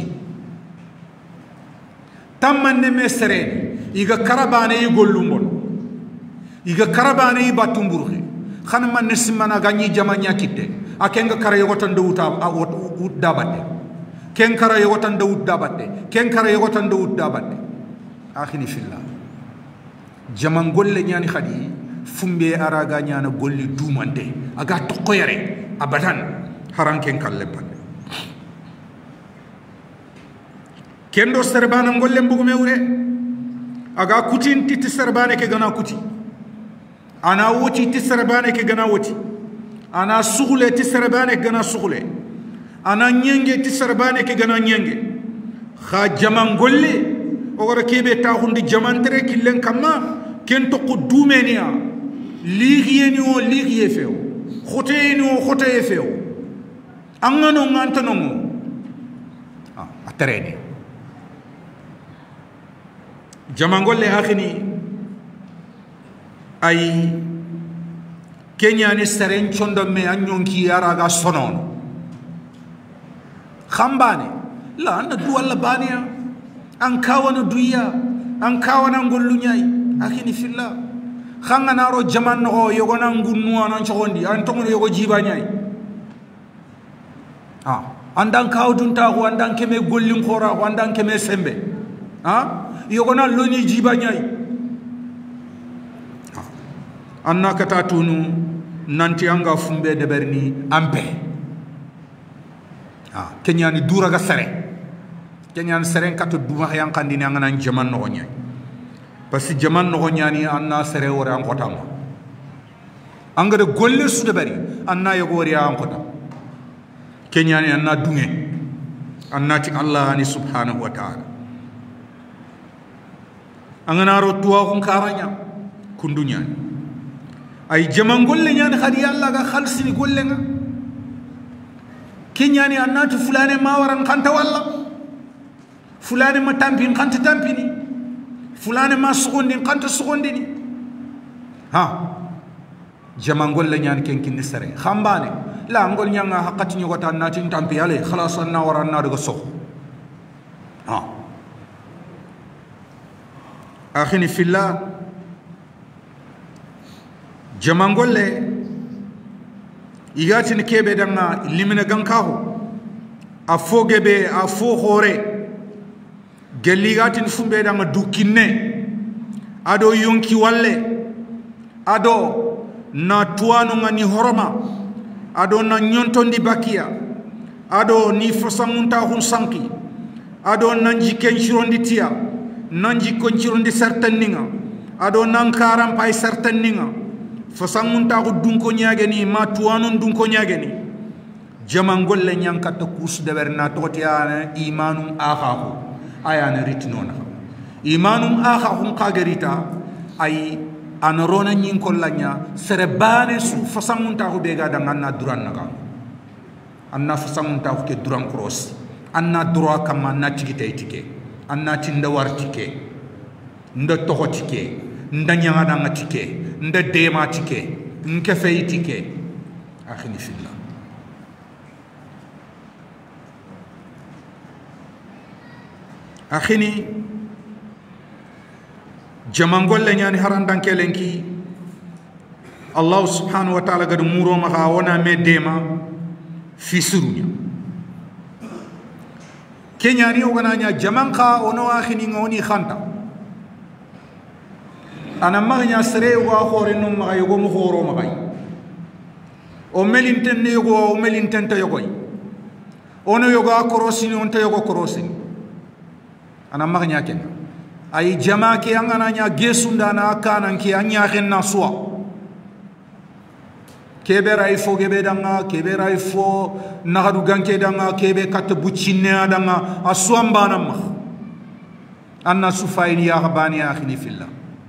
tammanne mesere iga karabane yigollumon iga karabane batumburxe xana man ne simana gañi jamanya kitte akenga kara yogotan dawuta ut dabate ken kara yogotan dawut dabate ken kara yogotan dawut dabate akhini fillah jaman golle ñani khadi fumbe araga ñana golli dumante aga tokoyare abadan haran ken kalle pande kendo serbana golle mbugume wure aga kutin titi serbane ke gana kuti ana woti ti serbane ke gana woti ana sugle ti serbane ke gana sugle ana nyenge ti serbane ke gana nyenge kha jaman golle o gora kebe ta hundi jamantere killen kamma ken to ko dumenia ligiyeni o ligiye feo khoteyni o khoteye feo angano ngantano ah atrene jaman golle akhini ay Kenya ni seren chondo me anyonki araga sonon khambane la anda du wala bania an kawana duya an kawana ngollu nyai akhini fillah khanga naro jaman no yogona ngunnu anan chogondi an tongo yogo jiba nyai ah andan kawdunta ko andan keme gollin khora ko andan keme sembe ha yogona loni jiba nyai anna kata tunu nanti anga fumbe de berni ampe ha kenyani dura ga sare kenyani sare kato duma yang kandini ngana jaman no nyai parce jaman no nyani anna sare wora an kotama anga de golle su de bari anna yogo wori an kotama kenyani anna dunge anna ti Allah ni subhanahu wa ta'ala angana ro tuwa kun karanya kundunya ay jaman golle nyani khadi Allah ga khalsini golle nga kenyani anna ti fulane ma waran khanta walla fulane ma tampin khanta tampini fulane ma sugondi khanta sugondini ha jaman golle nyani kenkin ni sare khambane la ngol nyanga hakati nyugo tan na tin tampi ale khalas na waran na daga sox ha akhini fillah jamangolle igati ni kebe danga limina gankaho afogebe afo hore geligati ni fumbe danga dukine ado yonki walle ado na tuano ngani horoma ado na nyontondi bakia ado ni fosamunta hun sanki ado nanji kenchirondi tia nanji konchirondi sertaninga ado nankaram pay sertaninga fosamunta ko dunko nyageni ma tuwanon dunko nyageni jamangolle nyankata kus de berna totiana imanum akhahu ayana ritnona imanum akhahu qagarita ay anarona nyin kollanya serebane su fasamunta ko bega da anna duran naga anna fasamunta ko ke duran cross anna droit kama na tikite tike anna tinda wartike nda tohotike nda nyanga da ngatike nda dema tike nke feitike akhini fillah akhini jamangolle nyani harandan kelenki Allah subhanahu wa ta'ala gadu muro maka wana medema fisurunya kenyani ogananya jamanka ono akhini ngoni khanta ana magnya sere wa khore no maga yogo mo khoro maga o melinten ne yogo o melinten ta yogo ono yogo akorosini on ta yogo korosini ana magnya ken ay jama ke angana nya gesunda na kanan ke anya khenna suwa kebera ifo gebe danga kebera ifo nagadu ganke danga kebe kat buchinne danga aswamba nam anna sufaini ya rabani ya akhini fillah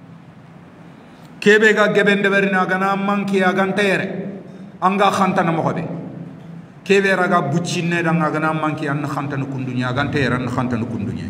kebe ga gebe ndeberina gana manki ya gantere anga khantana mobe kebe raga buchinne danga gana manki an khantana kundunya gantere an khantana kundunya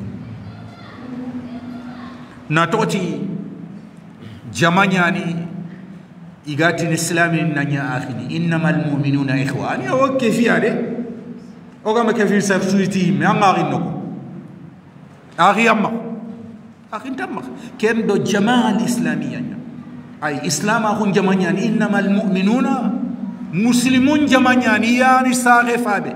na toti jamanyani igati islami nanya akhini innamal mu'minuna ikhwani o kefiyade o gama kefi substitute me amari noko akhi amma akhi tamma ken do jamaa islamiyya ay islam akhun jamanyani innamal mu'minuna muslimun jamanyani yani sare fabe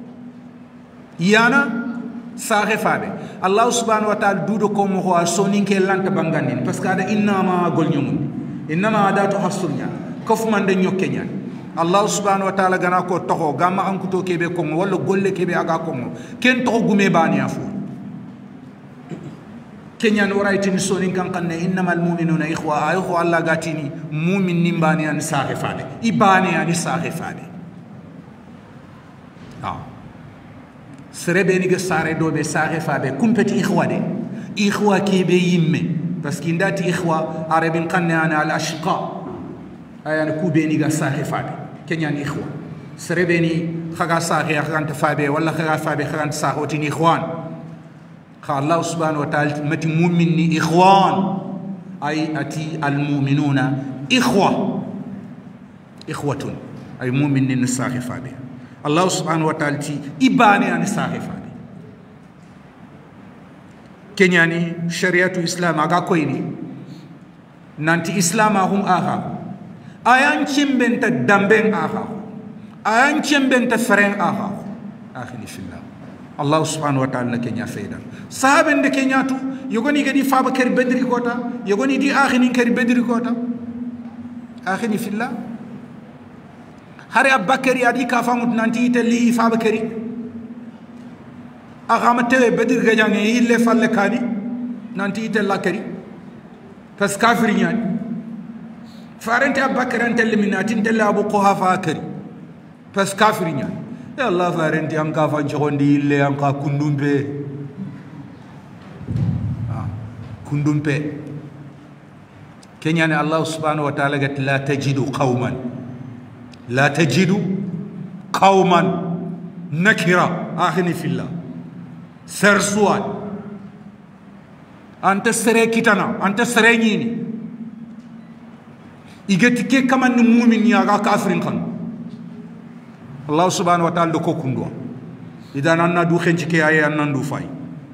yana sare fabe Allah subhanahu wa ta'ala dudo ko mo ho soninke lanta banganin parce que ada inna ma golnyum inma adatu hasunya kofman de nyokenya Allah subhanahu wa ta'ala gana ko toho gama an kuto kebe ko wala golle kebe aga ko ken to gume bani afu kenya no raytini sonin kan kanne innamal mu'minuna ikhwa ay ko Allah gatini mu'min nimbani an sare fabe ibani an sare fabe ah serebe ni ga sare do be sare fabe kumpeti ikhwa de ikhwa kebe yimme parce que ndati ikhwa arabin qanne ana al ashqa ayana kubeni ga sare fabe kenya ni ikhwa serebe ni khaga sare khaganta fabe wala khaga fabe khaganta sahoti ni ikhwan kha Allah subhanahu wa ta'ala mati mu'min ni ikhwan ay ati al mu'minuna ikhwa ikhwatun ay mu'min ni sare fabe Allah subhanahu wa ta'ala ti ibani an sare fabe kenyani shariatu islam aga koyni nanti islam ahum aha ayan chimbenta damben aha ayan chimbenta feren aha akhini fillah Allah subhanahu wa ta'ala kenya fayda sahaben de kenya tu yogoni gadi faba kër bedri kota yogoni di akhini kër bedri kota akhini fillah hari abakari adi ka famut nanti telli faba kër agama tewe bedri gajange ille falle kani nanti tella kër parce kafir ñaan farante abakari antel minatin tella abu quhafa kër parce kafir ñaan ya Allah farenti an ka fan chondi ille an ka kundumbe ah kundumbe kenya ne Allah subhanahu wa ta'ala gat la tajidu qauman la tajidu qauman nakira akhini fillah sersuan anta sere kitana anta sere ñini igeti ke kaman mu'min ya ga kafirin kan Allah subhanahu wa ta'ala do ko kundo idan anna du xenci ke ay anna du fay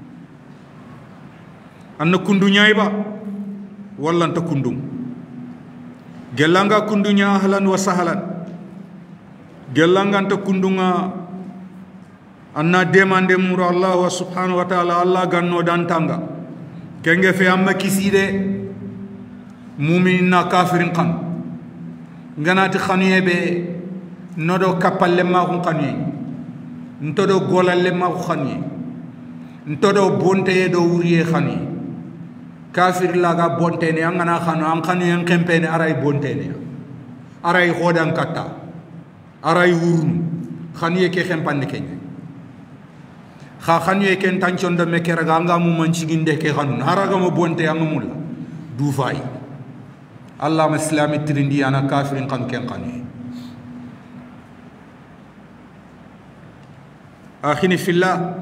anna kundu nyaay ba walla anta kundum gelanga kundu nya ahlan wa sahlan gelanga anta kundunga anna demande muro Allah subhanahu wa ta'ala Allah ganno dantanga kenge fe amma kiside mu'min na kafirin kan ganati khaniyebe nodo kapalle ma ko xani ntodo golalle ma ko xani ntodo bonte do wuriye xani kafir laga bonte ne angana xano an xani en kempene aray bonte ne aray xodan katta aray wurnu xani ke xempande ke xa xani ke tanchon de mekera ga nga mu man ciginde ke xanu haraga mo bonte am mulla du fay allah ma islami trindi ana kafirin kan ken xani akhini fillah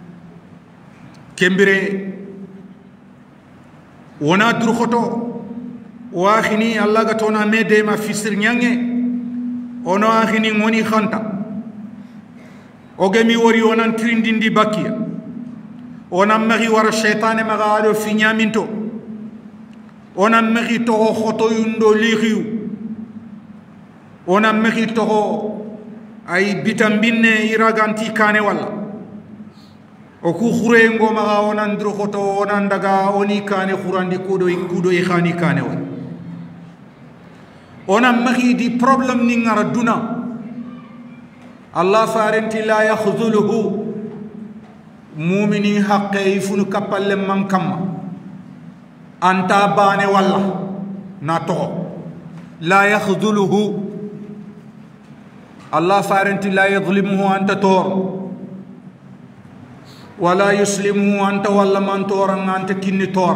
kembire wona dur khoto wa akhini allah ga tona mede ma fisir nyange ono akhini ngoni khanta o gemi wori wonan trindindi bakiya onan mari wara shaytan ma ga do finyaminto onan mari to khoto yundo lixiu onan mari to ay bitambinne iraganti kane walla o ku khure ngoma ga onan dro khoto onan daga oni kane khurandi kudo kudo e khani kane walla onan magi di problem ni ngara duna Allah farenti la yakhzuluhu mu'mini haqqi funu kapalle man kamma anta bane walla na to la yakhzuluhu Allah farenti la yadhlimuhu anta tor wala yuslimuhu anta walla man tora anta kinni tora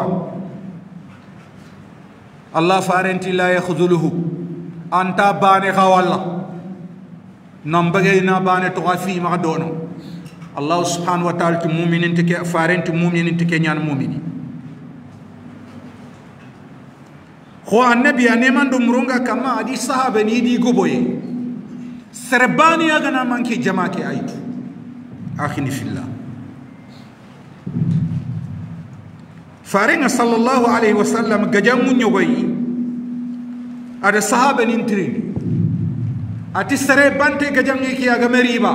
Allah farenti la yakhzuluhu anta bane khawalla nambage na bane to afi ma dono Allah subhanahu wa ta'ala ti mu'minin tike farenti mu'minin tike nyan mu'mini ko annabi aneman do murunga kama adi sahaba ni di goboye serbani agana manke jamake aitu akhini fillah farenga sallallahu alaihi wasallam gajamu nyogoyi ada sahaba nintri ati sere bante gajangi ki aga meriba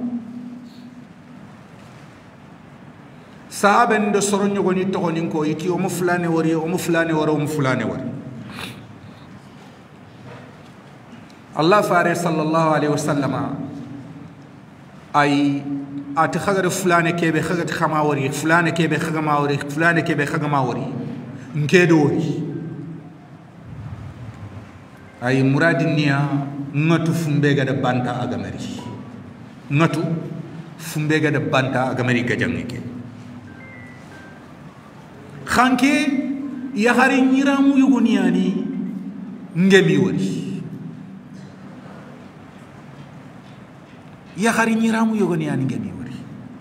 sahaba ndo soro nyogoni to ninko iti o mo fulane wori o mo fulane wori o mo fulane wori Allah fare sallallahu alaihi wasallam ay ati khagar fulane kebe khagat khama wori fulane kebe khagama wori fulane kebe khagama wori nkedo wori ay muradiniya ngatu fumbega da banta agamari ngatu fumbega da banta agamari gajangike khanke ya hari nyiramu yugoniani ngemi wori ya hari nyiramu yugoniani ngemi wori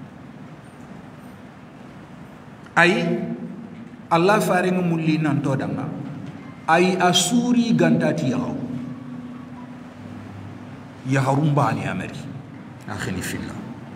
ay Allah fare ngumulli nan to danga ay asuri gantati yaw ya harumbani amari akhini fillah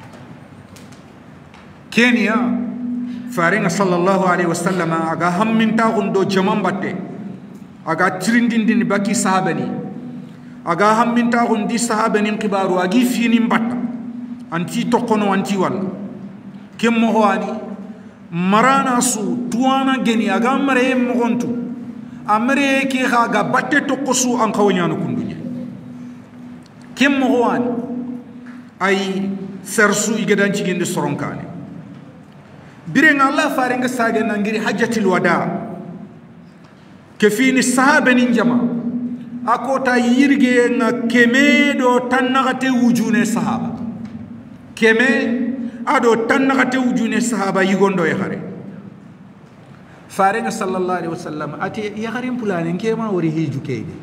Kenya farenga sallallahu alaihi wasallam aga hamminta gundo jaman batte aga trindindin baki sahabani aga hamminta gundi sahabani kibaru agi fini batta anti tokono anti wal kem mo wani marana su tuana geni aga mare mo gontu amre ki khaga batte tokosu an kawnyana kundunya kem mo wani ay sersu igadan ci gende soronkane birenga Allah farenga sage nangiri hajjatul wada ke fini sahaba nin jama akota yirge nga kemedo tannagate wujune sahaba keme ado tannagate wujune sahaba yigondo e khare farenga sallallahu alaihi wasallam ati ya kharim pulani ngema wori hiju kede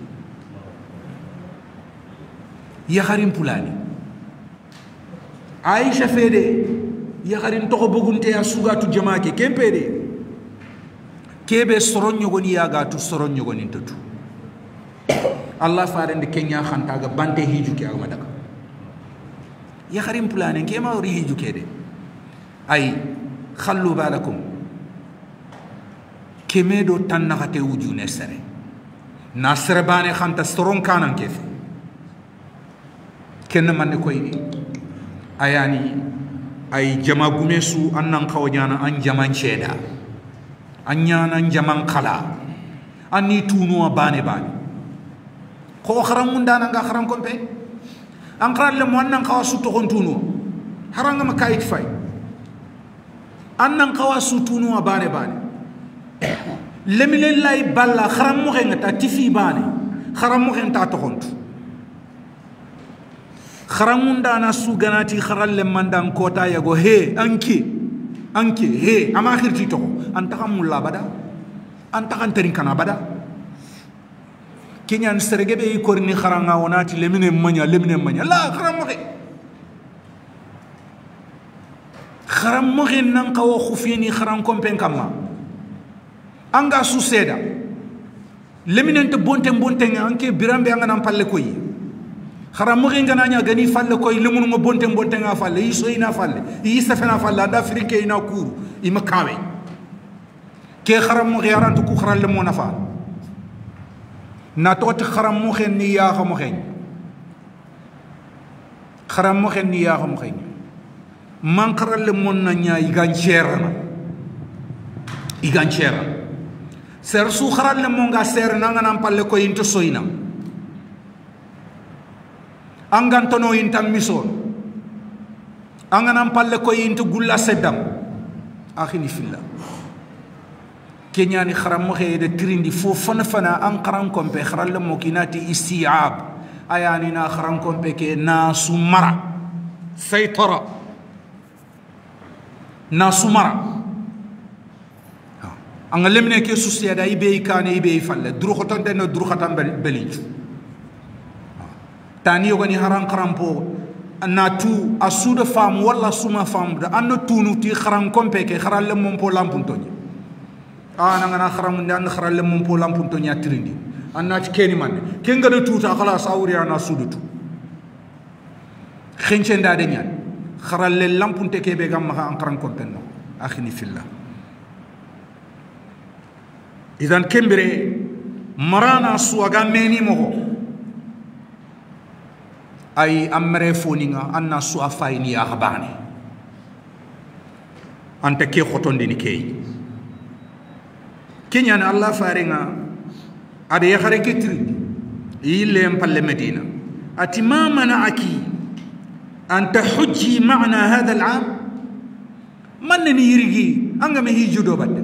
ya kharim pulani Aisha fede ya kharin to bugunte ya sugatu jamaake kempede kebe soronyo goni ya gatu soronyo goni tatu Allah farende kenya khanta ga bante hiju ke agama daga ya kharin plane kema ori hiju kede ay khallu balakum kemedo tannagate wujune sere nasrebane khanta soron kanan kefe kenna manne koyni ayani ay jama gumesu annan kawnyana an jaman ceda anyana jaman khala anni tunu bane bane ko kharam mundana nga kharam kompe an kharal le mo annan kawasu to kontunu haranga ma kayit fay annan kawasu tunu bane bane lemile lay balla kharam mo ngata tifi bane kharam mo ngata to kontu kharamunda na su ganati kharalle mandan kota yago he anki anki he ama khirti to anta kamulla bada anta kan terin kana bada kinyan serege be korni kharanga wonati lemine manya lemine manya la kharam mo kharam mo nan qawo khufini kharam kompen kamma anga su seda lemine te bonte bonte anke birambe anga nan palle koyi kharam mo ngana nya gani falle koy lemun ngo bonte bonte nga falle yi soyina falle yi safena falle da afrique ina kuru ima kawe ke kharam mo yaran to ku kharal le mo nafa na to te kharam mo xen ni ya xam xen kharam mo xen ni ya xam xen man kharal le mon na nya yi gan cherna yi gan cherna ser su kharal le mo nga ser na nga nam palle koy into soyina angantono intam mison anganam palle ko yintu gulla seddam akhini fillah kenyani kharam mo xede trindi fo fana fana an kharam kompe kharal mo kinati isti'ab ayani na kharam kompe ke na sumara saytara na sumara angalemne ke susiyada ibe ikane ibe falle duru khoton den duru khatam belinju tani yogani haran karampo na tu asuda fam wala suma fam da anno tunu ti kharam kompe ke kharalle mom po lampuntonya ana ngana kharam ndan kharalle mom po lampuntonya trindi anna ci keni man ke ngada tuta khala sawri ana sudutu khenche ndade nyan kharalle lampunte ke be gam ma an karam kompe no akhini fillah idan kembere marana suwaga meni mo ay amre foninga anna su afayni ya habane anta ke khotondi ni kay kenyan Allah farenga ade ya khare ketri yille en palle medina ati ma mana'aki an tahujji ma'na hadha al'am man ni yirigi anga me hijudo badde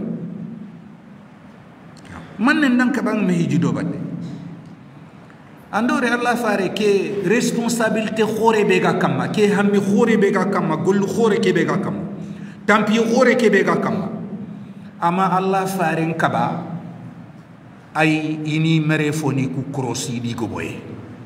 man nan ka bang me hijudo badde andore Allah fare ke responsabilité khore bega kamma ke hammi khore bega kamma gol khore ke bega kamma tampi khore ke bega kamma ama Allah fare kaba ay ini mere foni ku krosi di go boye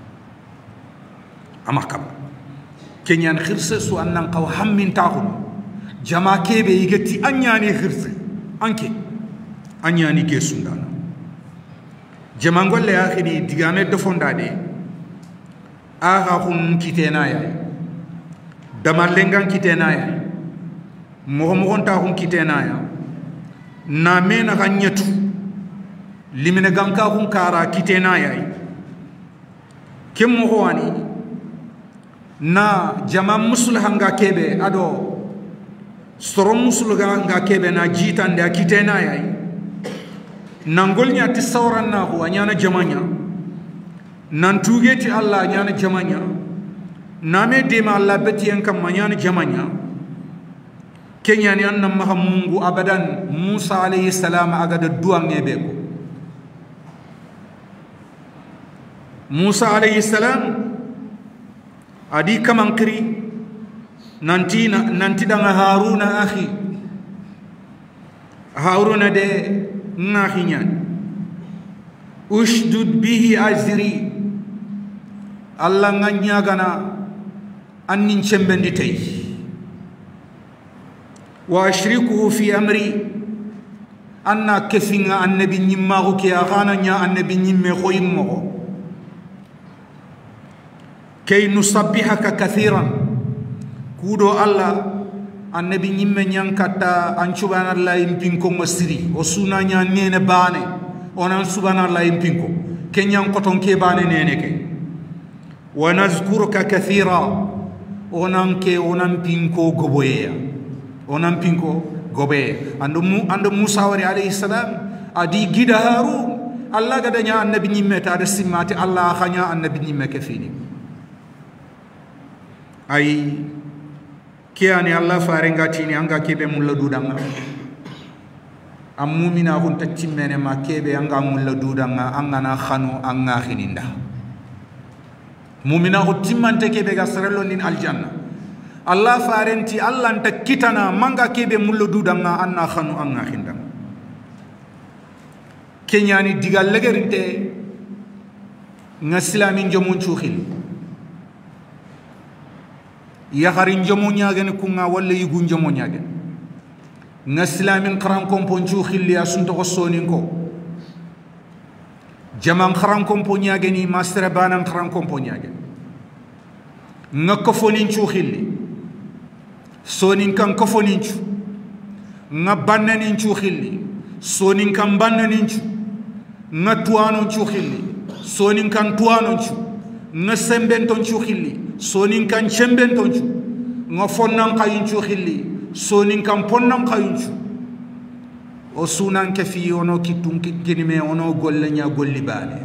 ama kaba kenyan khirse su annan qaw hammin taxul jama ke be yigati anyani khirse anke anyani ke sundana jamangol le akhiri digame de fondade aha khun kitena ya damal lengan kitena ya mo mo gonta khun kitena ya na mena ganyatu limina ganka khun kara kitena ya kem mo wani na jama musul hanga kebe ado soro musul hanga kebe na jitande akitena yai nangolnya ti sawranna ko anyana jamanya nan tugeti Allah anyana jamanya name dema Allah betiyen kam anyana jamanya kenya ni anna maha mungu abadan Musa alayhi salam agada duange be ko Musa alayhi salam adi kamankri nanti nanti danga Haruna akhi Haruna de ngahinya ushdud bihi azri Allah nganya gana annin chembendi tay wa ashrikuhu fi amri anna kefinga annabi nyimma ko ke agana nya annabi nyimme khoyimmo kay nusabbihaka kathiran kudo Allah annabi nyimme nyankata an subhanallah impinko masiri o sunanya nene bane onan subhanallah impinko kenyan koton ke bane nene ke wa nazkuruka kathira onan ke onan pinko goboya onan pinko gobe ando ando Musa wari alayhi salam adi gida Harun Allah gadanya annabi nyimme ta da simmati Allah khanya annabi nyimme ke fini ay kiani Allah farenga tini anga kebe mulla dudanga am mu'mina kun tacimmene ma kebe anga mulla dudanga anga na khanu anga khininda mu'mina ko timmante kebe ga sarello nin aljanna Allah farenti Allah nta kitana manga kebe mulla dudanga anna khanu anga khinda kenyani digal legerinte nga islamin jomun chukhil yakharin jomo ñagen kunga walla yugun jomo ñagen nga islamin kharan kompon chukhil ya sunto ko sonin ko jaman kharan kompon ñageni masra banan kharan kompon ñagen nga ko fonin chukhil sonin kan ko fonin chu nga bannanin chukhil sonin kan bannanin chu nga tuano chukhil sonin kan tuano chu nga sembenton chukhil sonin kan chembenton chu nga fonnan kayun chukhil sonin kan ponnan kayun chu o sunan ke fi ono kitun kinime ono golle nya golli bane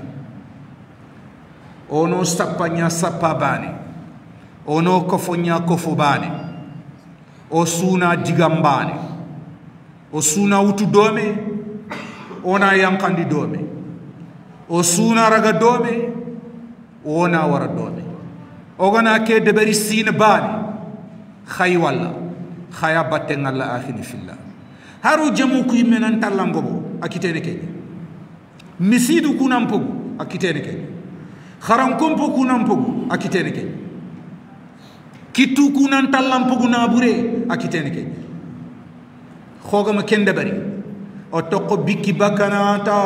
ono sappa nya sappa bane ono kofo nya kofo bane o suna digambane o suna wutu dome ona yankandi dome o suna raga dome ona wara dome o gana ke deberi sine bane khay walla khaya batte ngalla akhini fillah haru jamu kuy menan tallangobo akitene ke misidu kunam pogu akitene ke kharam kompo kunam pogu akitene ke kitu kunan tallam pogu na bure akitene ke khogama kende bari o tokko bikki bakana ta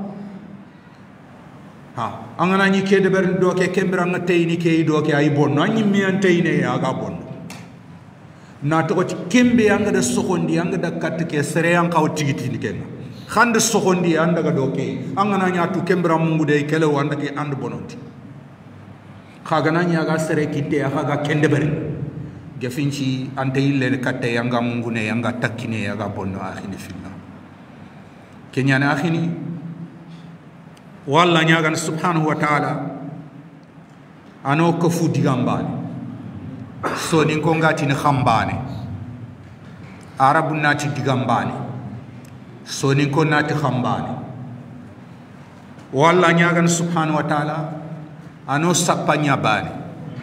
ha angana ni kede bari do ke kembra nga tayni ke do ke ay bonno anyi mi an tayne aga bonno na to ko kembe anga da sokondi anga da kat ke sere an kaw tigiti ni ken khande sokondi anda ga do ke angana nya tu kembra mungu de kele wanda ke and bononti khagana nya ga sere kitte aga kende bari gafinci ante ille katte yanga mungu ne yanga takine yaga bonno akhini fillah kenya na akhini walla nya gan subhanahu wa ta'ala ano ko fu digambani so ni ko ngati ni khambane arabu nati digambani so ni ko nati khambane walla nya gan subhanahu wa ta'ala ano sapanya bani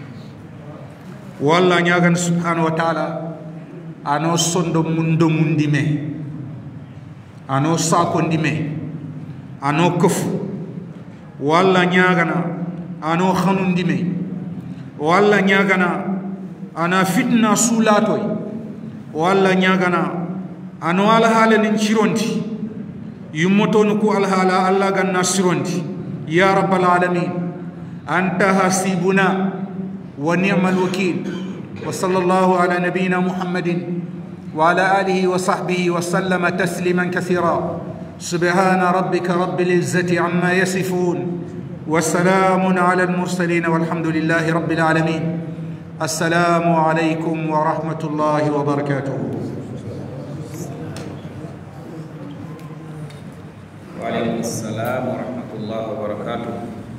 walla nyagan subhanahu wa ta'ala ano sondo mundo mundime ano sako ndime ano kofu walla nyagana ano khanundime walla nyagana ana fitna sulatoy walla nyagana ano ala halen chironti yumotonu ko al hala alla ganna sironti ya rabbal alamin anta hasibuna ونعم الوكيل وصلى الله على نبينا محمد وعلى آله وصحبه وسلم تسليما كثيرا سبحان ربك رب العزة عما يصفون وسلام على المرسلين والحمد لله رب العالمين السلام عليكم ورحمة الله وبركاته. وعليكم السلام ورحمة الله وبركاته.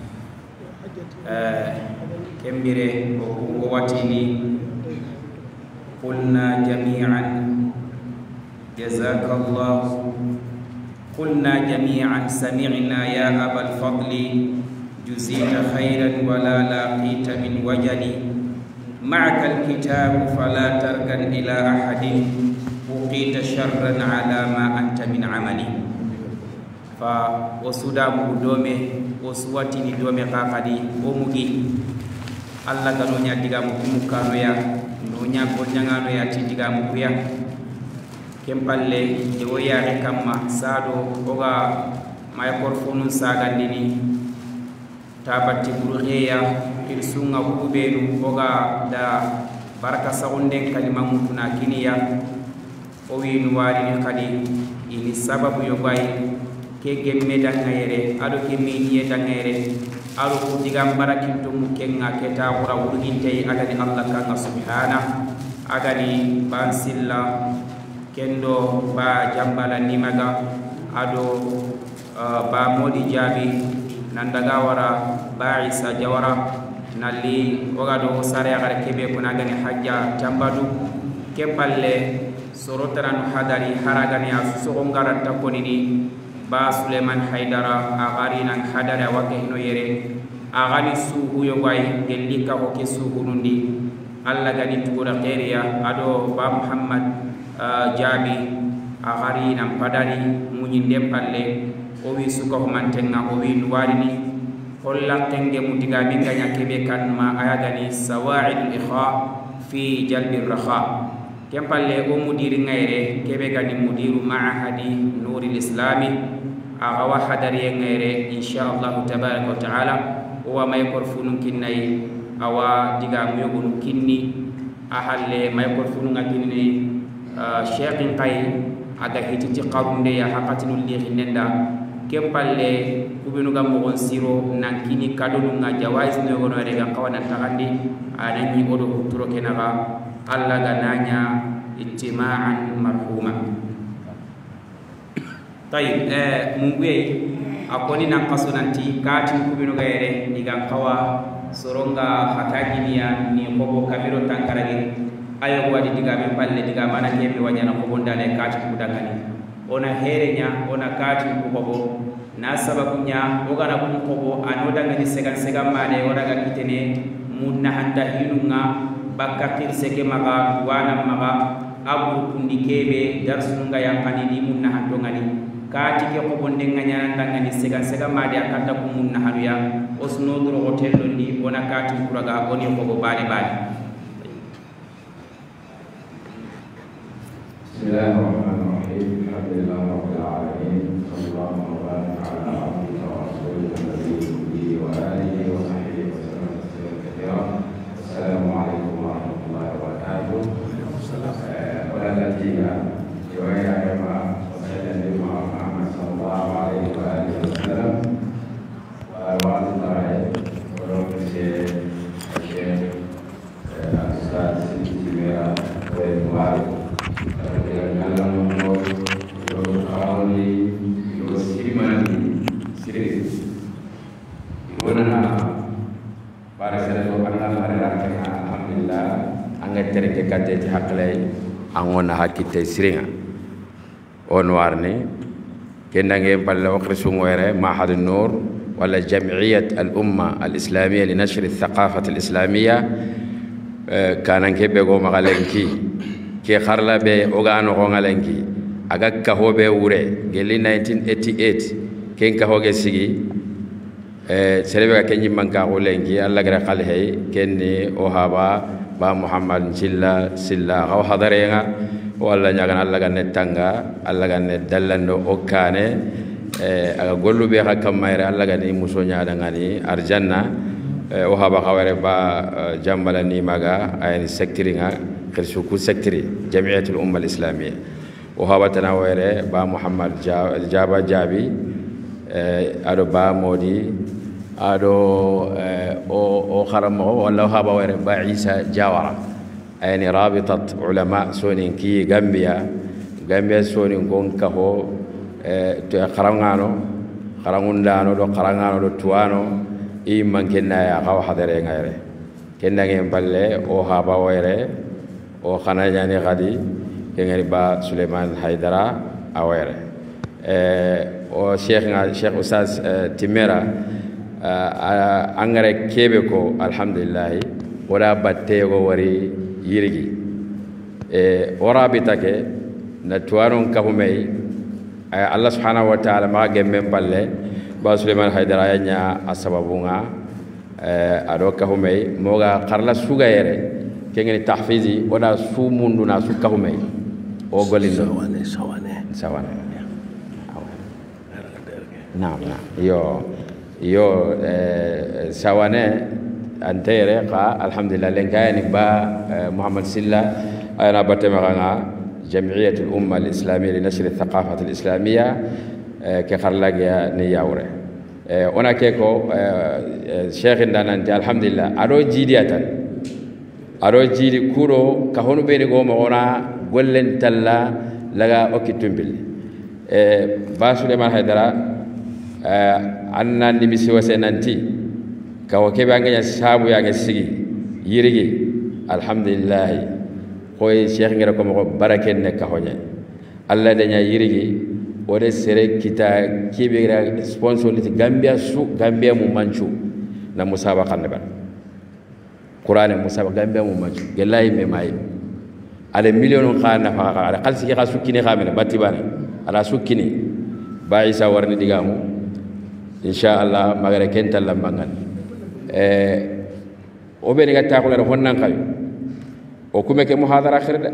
كمبيري وقواتيني قلنا جميعا جزاك الله قلنا جميعا سمعنا يا أبا الفضل جزيت خيرا ولا لاقيت من وجلي معك الكتاب فلا تركن إلى أحد وقيت شرا على ما أنت من عملي. فوسودام دومي وسواتيني دومي قاقدي ومجي الله كانوا نياديغا مكانو يا نونيا كونيانو يا تيديغا مكويا kempalle e woyare kamma sado oga mayakor fonun sagandini tabatti buruheya irsunga kubenu oga da baraka sagunden kalima mutuna kiniya o winu warini kadi ini sababu yobai ke gemme dangayere ado ke miniye dangayere ado ko digam barakinto mukenga keta wura wurginte agani Allah kanga subhana agani bansilla kendo ba jambala nimaga ado uh, ba modi jabi nandaga wara ba isa jawara nali ogado sare agare kebe kuna gani hajja tambadu kepalle sorotaran hadari haragani asuso ngara takonini ba Suleiman Haidara agari nan hadara wake hino yere agani suhu yowai gelika hoke suhu nundi alla gani tugura khairia ado ba Muhammad Uh, jabi agari nan padari munyinde palle o wi suka humantenga o wi warini holla tenge mutiga minga nyakebe kan ma ayagani sawa'id al-ikha fi jalbi ar-rakha kempalle o mudiri ngaire kebe gani mudiru ma'ahadi nuril islami agawa hadari ngaire insyaallah tabaraka wa taala o may korfunun kinnai awa diga muyogunu kinni ahalle may korfunun kinni Syekhin kai aga hititi qarunde ya haqatinul li hinenda kempalle kubinu gam mo siro nankini kadonu nga jawais no gono rega kawana tagandi anani odo turo kenaga alla gananya ittima'an marhuma. Tayib eh mungwe akoni nan kasunanti kati kubinu gaere diga kawa soronga hataginiya ni bobo kamero tankarage ayo wadi diga be palle diga mana kebe wanyana ko bondale kati kudangani ona herenya ona kati ko na sababu nya ogana ko ko anoda ngani segan segan mane ona ga kitene munna handa hinunga bakka seke maga wana maga abu kundi kebe darsunga yang kanini munna hando ngani kati ke ko bonde nganya ndangani segan segan made akata ko munna hanu ya osno duro hotel ndi ona kati kuraga oni ko bale bale. بسم الله الرحمن الرحيم الحمد لله رب العالمين صلى الله وبارك على عبده ورسوله نبيه وآله وصحبه وسلم تسليما كثيرا. السلام عليكم ورحمة الله وبركاته. ولا نتيجة رواية كما وسلم مع محمد صلى الله عليه وآله وسلم وأرواح الله ولو الشيخ الشيخ الأستاذ سيدي تيميرة وإدوارد alhamdulillah anga terke kate ti haklay angona hakite siringa on warni kendange balle wakri sungwere mahad an-nur wala jam'iyat al-umma al-islamiyya li nashr al-thaqafah al-islamiyya kanan kebe go magalenki ke kharla be ogano ko ngalenki aga ka hobe wure geli nineteen eighty-eight ken ka hoge sigi eh serebe ka kenyi manka ko lenki alla gara khal hay kenni o haba ba Muhammad silla silla gaw hadarenga walla nyaga alla ganne tanga alla ganne dallando okane eh aga gollu be ha kamayre alla ganne muso nyaada ngani arjanna o haba khawere ba jambala ni maga ayni sektiringa كرسوكو سكتري جمعية الأمة الإسلامية وهو تناويره با محمد جابا جابي أدو با مودي ado o o kharamo wala haba were ba Isa Jawara ayni rabitat ulama soni ki Gambia Gambia soni gonka ho to kharangano kharangundano do kharangano do tuano i mankenna ya gaw hadere ngayre kenda ngem balle o haba were o khana jani gadi kengari ba Suleiman Haidara awere o Sheikh nga Sheikh Ustaz Timera angare kebe ko alhamdulillah wala batte go wari yirigi e wara bitake na tuwaron kahumei Allah subhanahu wa ta'ala ma gemme balle ba Suleiman Haidara nya asbabunga ado kahumei moga qarla suga yere kengeni tahfizi wala su mundu na su kahumei o golindo sawane sawane sawane naam naam yo yo sawane antere qa alhamdulillah lenkayani ba Muhammad Silla ana batema جمعية الأمة الإسلامية لنشر الثقافة الإسلامية كخرلاجيا نياورة أنا كيكو شيخ دانا الحمد لله أرو جيدياتا أرو جيدي كورو كهونو بيني قوم أنا قولن تلا لغا أوكي تنبل باسو لما هيدرا أنا نمسي وسنانتي كاو كيبا نجا سابو ياغا سيغي يريغي الحمد لله koy cheikh ngira ko mo baraken ne ka hoje alla daña yirigi ode sere kita kibira sponsorité Gambia su Gambia mu manchu na musabaqa ne ba qur'an musabaqa Gambia mu manchu gelay me may ale million khana fa ala qalsi ki khasukini khamene batibane ala sukini ba Isa warni digamu insha Allah magare kental lambangal eh o be ga ta ko la honnan kayo o kume ke muhadara khirde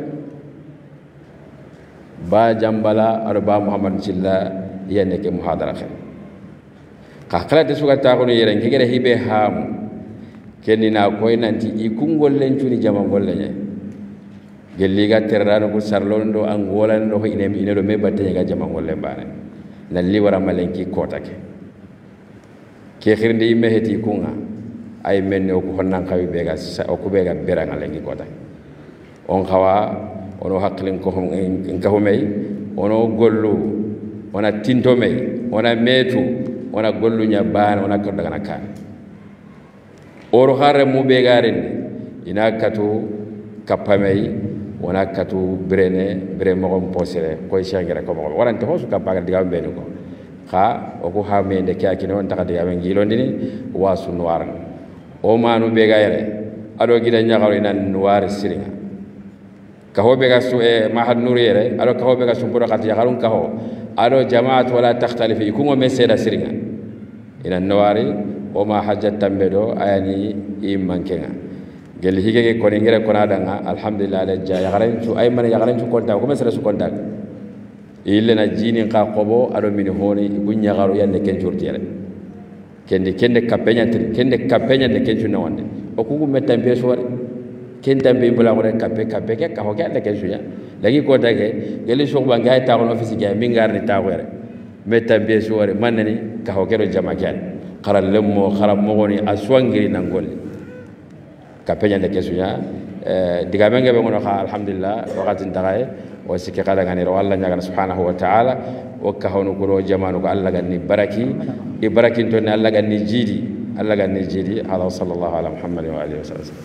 ba jambala arba Muhammad Silla yene ke muhadara khir ka khalate suga ta ko yere ngere hibe ham kenina koy nanti i kungol len tuni jama golle nye gelli ga terrano ko sarlondo angolan do ine ine do me batte ga jama golle bane nan li wara malenki kotake ke khirndi me heti kunga ay menne ko honnan kawi be ga o ko be ga beranga lengi kotake on khawa ono haklin ko en kahumay ono gollu ona tintomay ona metu ona gollu nya bana ona ko daga nakkan oro hare mu be garen ina katu kapamay ona katu brene bre mo ko posere ko shagere ko mo warante hosu kapaga diga be ko kha o ko ha me de kyaki non taka diga ben gilondini wasu noir o manu be gayre ado gida nyagaro ina noir siringa كهو بيغا سو معهد نوريره ادو كهو بيغا سو بروقات يخارون كهو ادو جماعه ولا تختلف يكون مسيدا سيرنا الى النواري وما حاجه تمبدو اياني يمانكنا قال هيغي كوني غير كونا دانا الحمد لله على جا يغارين سو اي من يغارين سو كونتا كو مسلا سو كونتا إلنا جيني قا قبو ادو مين هوني بو نيغارو ياند كين جورتيره كندي كند كابينيا كند كابينيا de kenju nawande o kugu metambe so kenta be bula ko kape kape ke ka hoga de kesuya lagi ko dage gele so ba ngay ta ko office ga mi ngar ni ta ko re meta be so re manani ka hoga ro jama kan qaral lemmo kharab mo goni aswangiri nangol kape nya de kesuya diga be ngebe ngono kha alhamdulillah waqatin tagay o sikki qala ngani ro Allah nyaga subhanahu wa ta'ala o ka hono ko ro jamanu ko Allah ganni baraki e barakin to ne Allah ganni jidi Allah ganni jidi ala sallallahu ala muhammad wa alihi wa sallam.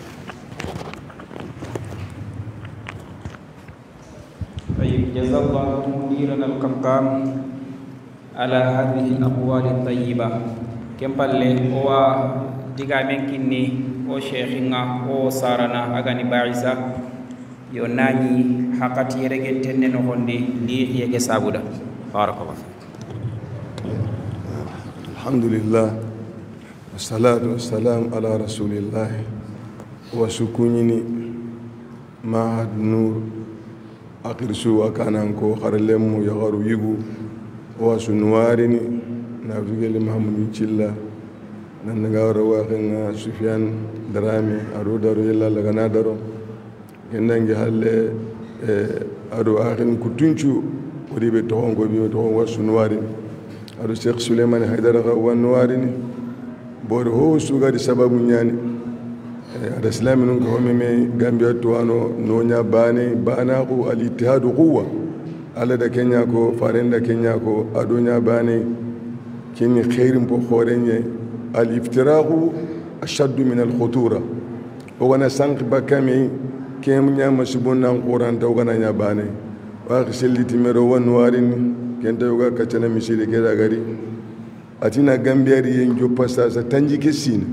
طيب جزا الله مديرنا القمقام على هذه الأقوال الطيبة كم بالله هو diga men kinni o sheikhinga o sarana agani baisa yo nani hakati regen tenne no honde li yege sabuda barakallah alhamdulillah wassalatu wassalam ala rasulillah wa sukunini ma nur akirsu akanan ko kharlem yagaru yigu wa sunwarini na figel mahamudu chilla nan nga wara waxen Sufyan Darame aro daro yalla laga na daro gendangi halle aro axin kutuncu odi be toxongo bi toxon wa sunwari aro Cheikh Souleymane Haidara wa nuwarini bor ho suga di sababu nyani ada islami nun ko meme gambia tuano no nya bane bana ko al ittihad quwwa ala da kenya ko farenda kenya ko adunya bane kini khairin po khorenye al iftiraqu ashad min al khutura o wana sank bakami kem nya masubuna quran taw kana nya bane wa khishiliti mero wan warin kenta yoga kachana misiri keda gari atina gambia ri yenjo passa tanji kesine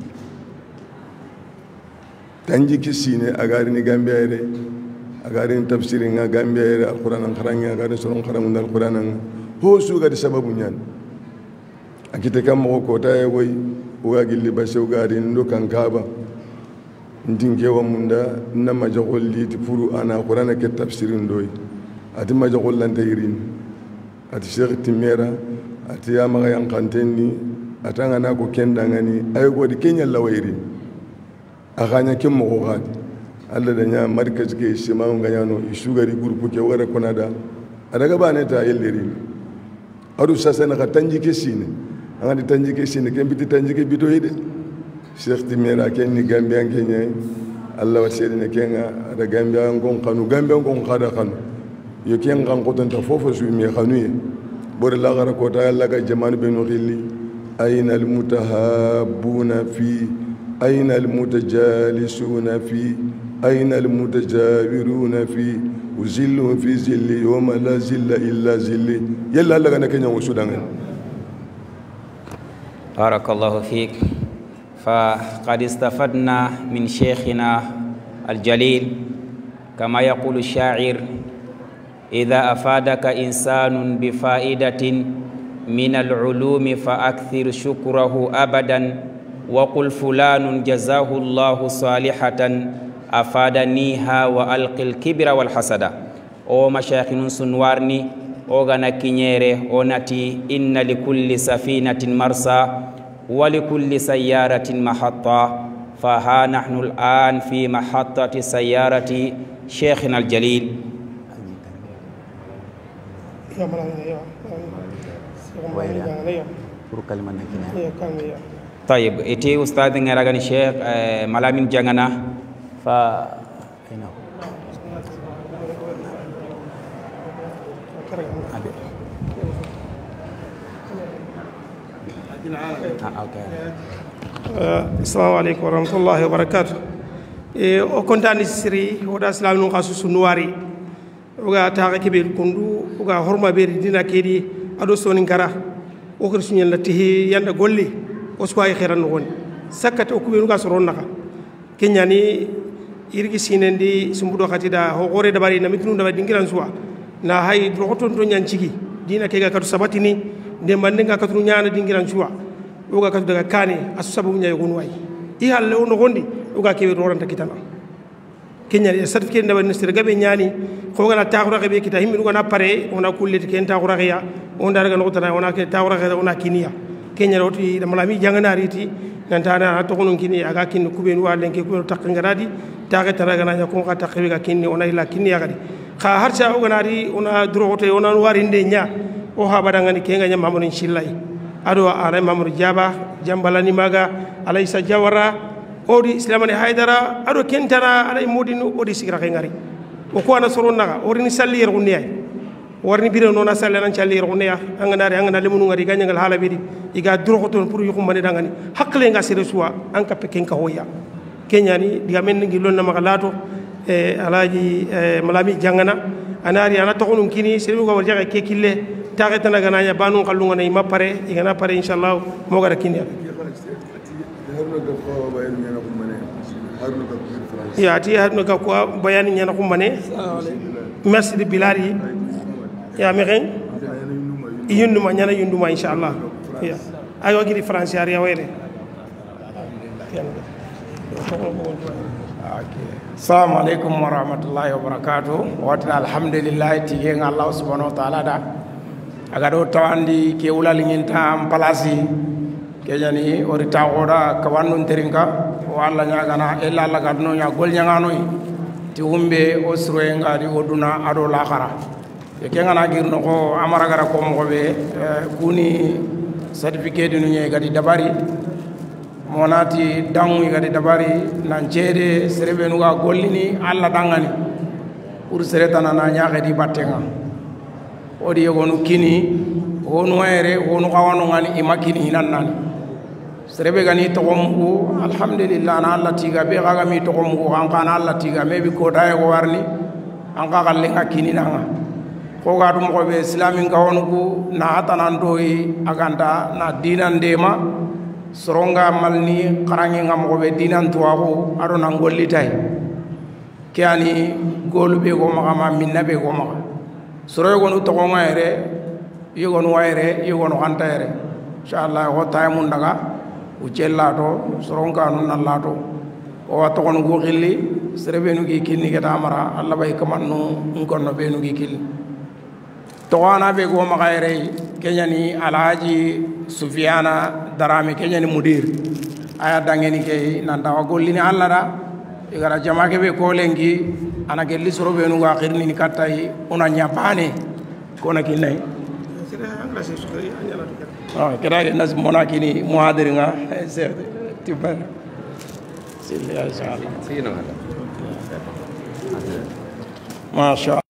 tanji kisine agari ni gambia ere agari ni tafsiri nga gambia ere alquran an kharanga agari suron kharamun alquran an ho suga di sababu nyan akite kam mo ko tay woy uga gilli basew gari ndo kan kaba ndinge wa munda nama jagol liti furu ana alquran ke tafsirin doy ati ma jagol lan tayirin ati sheikh timera ati ya maga yan kantenni atanga na ko kendangani ay go di kenya lawayri aganya kin mo gadi Allah da nya markaz ke shima nganya no isugari groupe ke wara konada adaga bane ta yelleri adu sasa na tanji ke sine ngani tanji ke sine ken biti tanji ke bito yide Sheikh Timera ken ni Gambia ngenya Allah wa sedine kenga ada Gambia ngon kanu Gambia ngon khada kanu yo ken ngan ko tan ta fofo su mi khanu ye bor la gara ko ta Allah ga jamanu benu khilli ayna al mutahabbuna fi أين المتجالسون في أين المتجاورون في وزلهم في زل يوم لا زل إلا زل يلا لك أنا كنا وسودان. بارك الله فيك. فقد استفدنا من شيخنا الجليل كما يقول الشاعر إذا أفادك إنسان بفائدة من العلوم فأكثر شكره أبدا وقل فلان جزاه الله صالحة أفادنيها وألقي الكبر والحسد أو مشايخ سنوارني أو غنا كينيري أو نتي إن لكل سفينة مرسى ولكل سيارة محطة فها نحن الآن في محطة سيارة شيخنا الجليل. طيب إتي أستاذ نراغني شيخ ملامين جانا ف السلام عليكم ورحمة الله وبركاته. وكنتاني سري ودا سلام نقاسو سنواري وغا تاغي كبير كندو وغا هرما بير دينا كيدي أدو سونين كرا وكرسون يلتهي ياند غولي oswaay khairan woni sakata ko be nuga soron naka kenyani irgi sinendi sumbudo khatida ho gore dabari na mitunu dabari dingiran suwa na hay drogoton to nyancigi dina kega katu sabatini de mandinga katu nyaana dingiran suwa uga katu daga kane asu sabu nyaay gon way i halle on gondi uga kebe doranta kitana kenyani certificate dabari nestere gabe nyaani ko gana taxura gabe kita himmi uga na pare ona kulleti ken taxura ya on daraga no tana ona ke taxura ga ona kiniya kenya roti da malami jangana riti nantana to kono kini aga kin kuben wa lenke ko takkangaradi taga taraga na ko ka takkibe ga kinni ona ila kinni yagadi kha harcha oganari ona drogote ona warinde nya o ha badangani kenga nya mamun shillai ado ara mamur jaba jambalani maga alaysa jawara odi islamani haydara ado kentara alay modinu odi sigra ngari o ko ana soron naga orini salli yer gunniyay warni biro nona salle nan calli yer gunniya anganari angana lemunu ngari ganyangal hala bidi iga drogoton pour yukum mane dangani hakle nga sere suwa an kappe ken ka hoya kenyani diga men ngi lonna maka lato e alaji malami jangana anari ana to konum kini sere ko war jaga ke kille taxe tan gana nya banu xallu ngana ma pare igana pare inshallah mo gara kini ya ti harno ka ko bayani nyana ko mane merci de bilari ya mi ren yunduma nyana yunduma inshallah ya ayo gidi france ya wele assalamu alaikum warahmatullahi wabarakatuh wa alhamdulillah tigen allah subhanahu wa ta'ala da aga do tawandi ke ulalingin tam palasi ke jani ori tawoda kawanun terinka walla nyagana ella la gadno nya gol nyangano ti umbe osroe ngadi oduna ado lakhara e kengana girno ko amara gara ko mo be kuni certificate nu nyai gadi dabari monati dangu igadi dabari nan cede serebe nuga gollini alla dangani pour seretana na nyaake di battenga odi yogonu kini honu ere honu kawanu ngani imakini hinannani serebe gani togomugo alhamdulillah na alla tiga be gaga mi togomugo an kana alla tiga mebi ko daye ko warni an ka galle ngakini nanga ko ga dum ko be islamin kawonugo na atanan doyi aganda na dinan dema soronga malni karangi ngam ko be dinan tuwago ado nan gollitay kiani golu be go ma minna be go ma soro go no to ko ngayre yugo no wayre yugo no hantayre inshallah ho taymun daga u cellato soronga non nallato o wato ko go xilli serebe nu gi kinni keta mara allah bay kamanno ngonno be nu gi killi to wana be go ma gayre kenyani alhaji Sufiana Darame kenyani mudir aya dangeni ke nanda wa gollini alla da igara jama ke be ko lengi ana gelli soro be nu ga khirni ni katai ona nyapane ko na kinai ah kira ke nas mona kini muhadir nga se tiba silla inshallah sino masha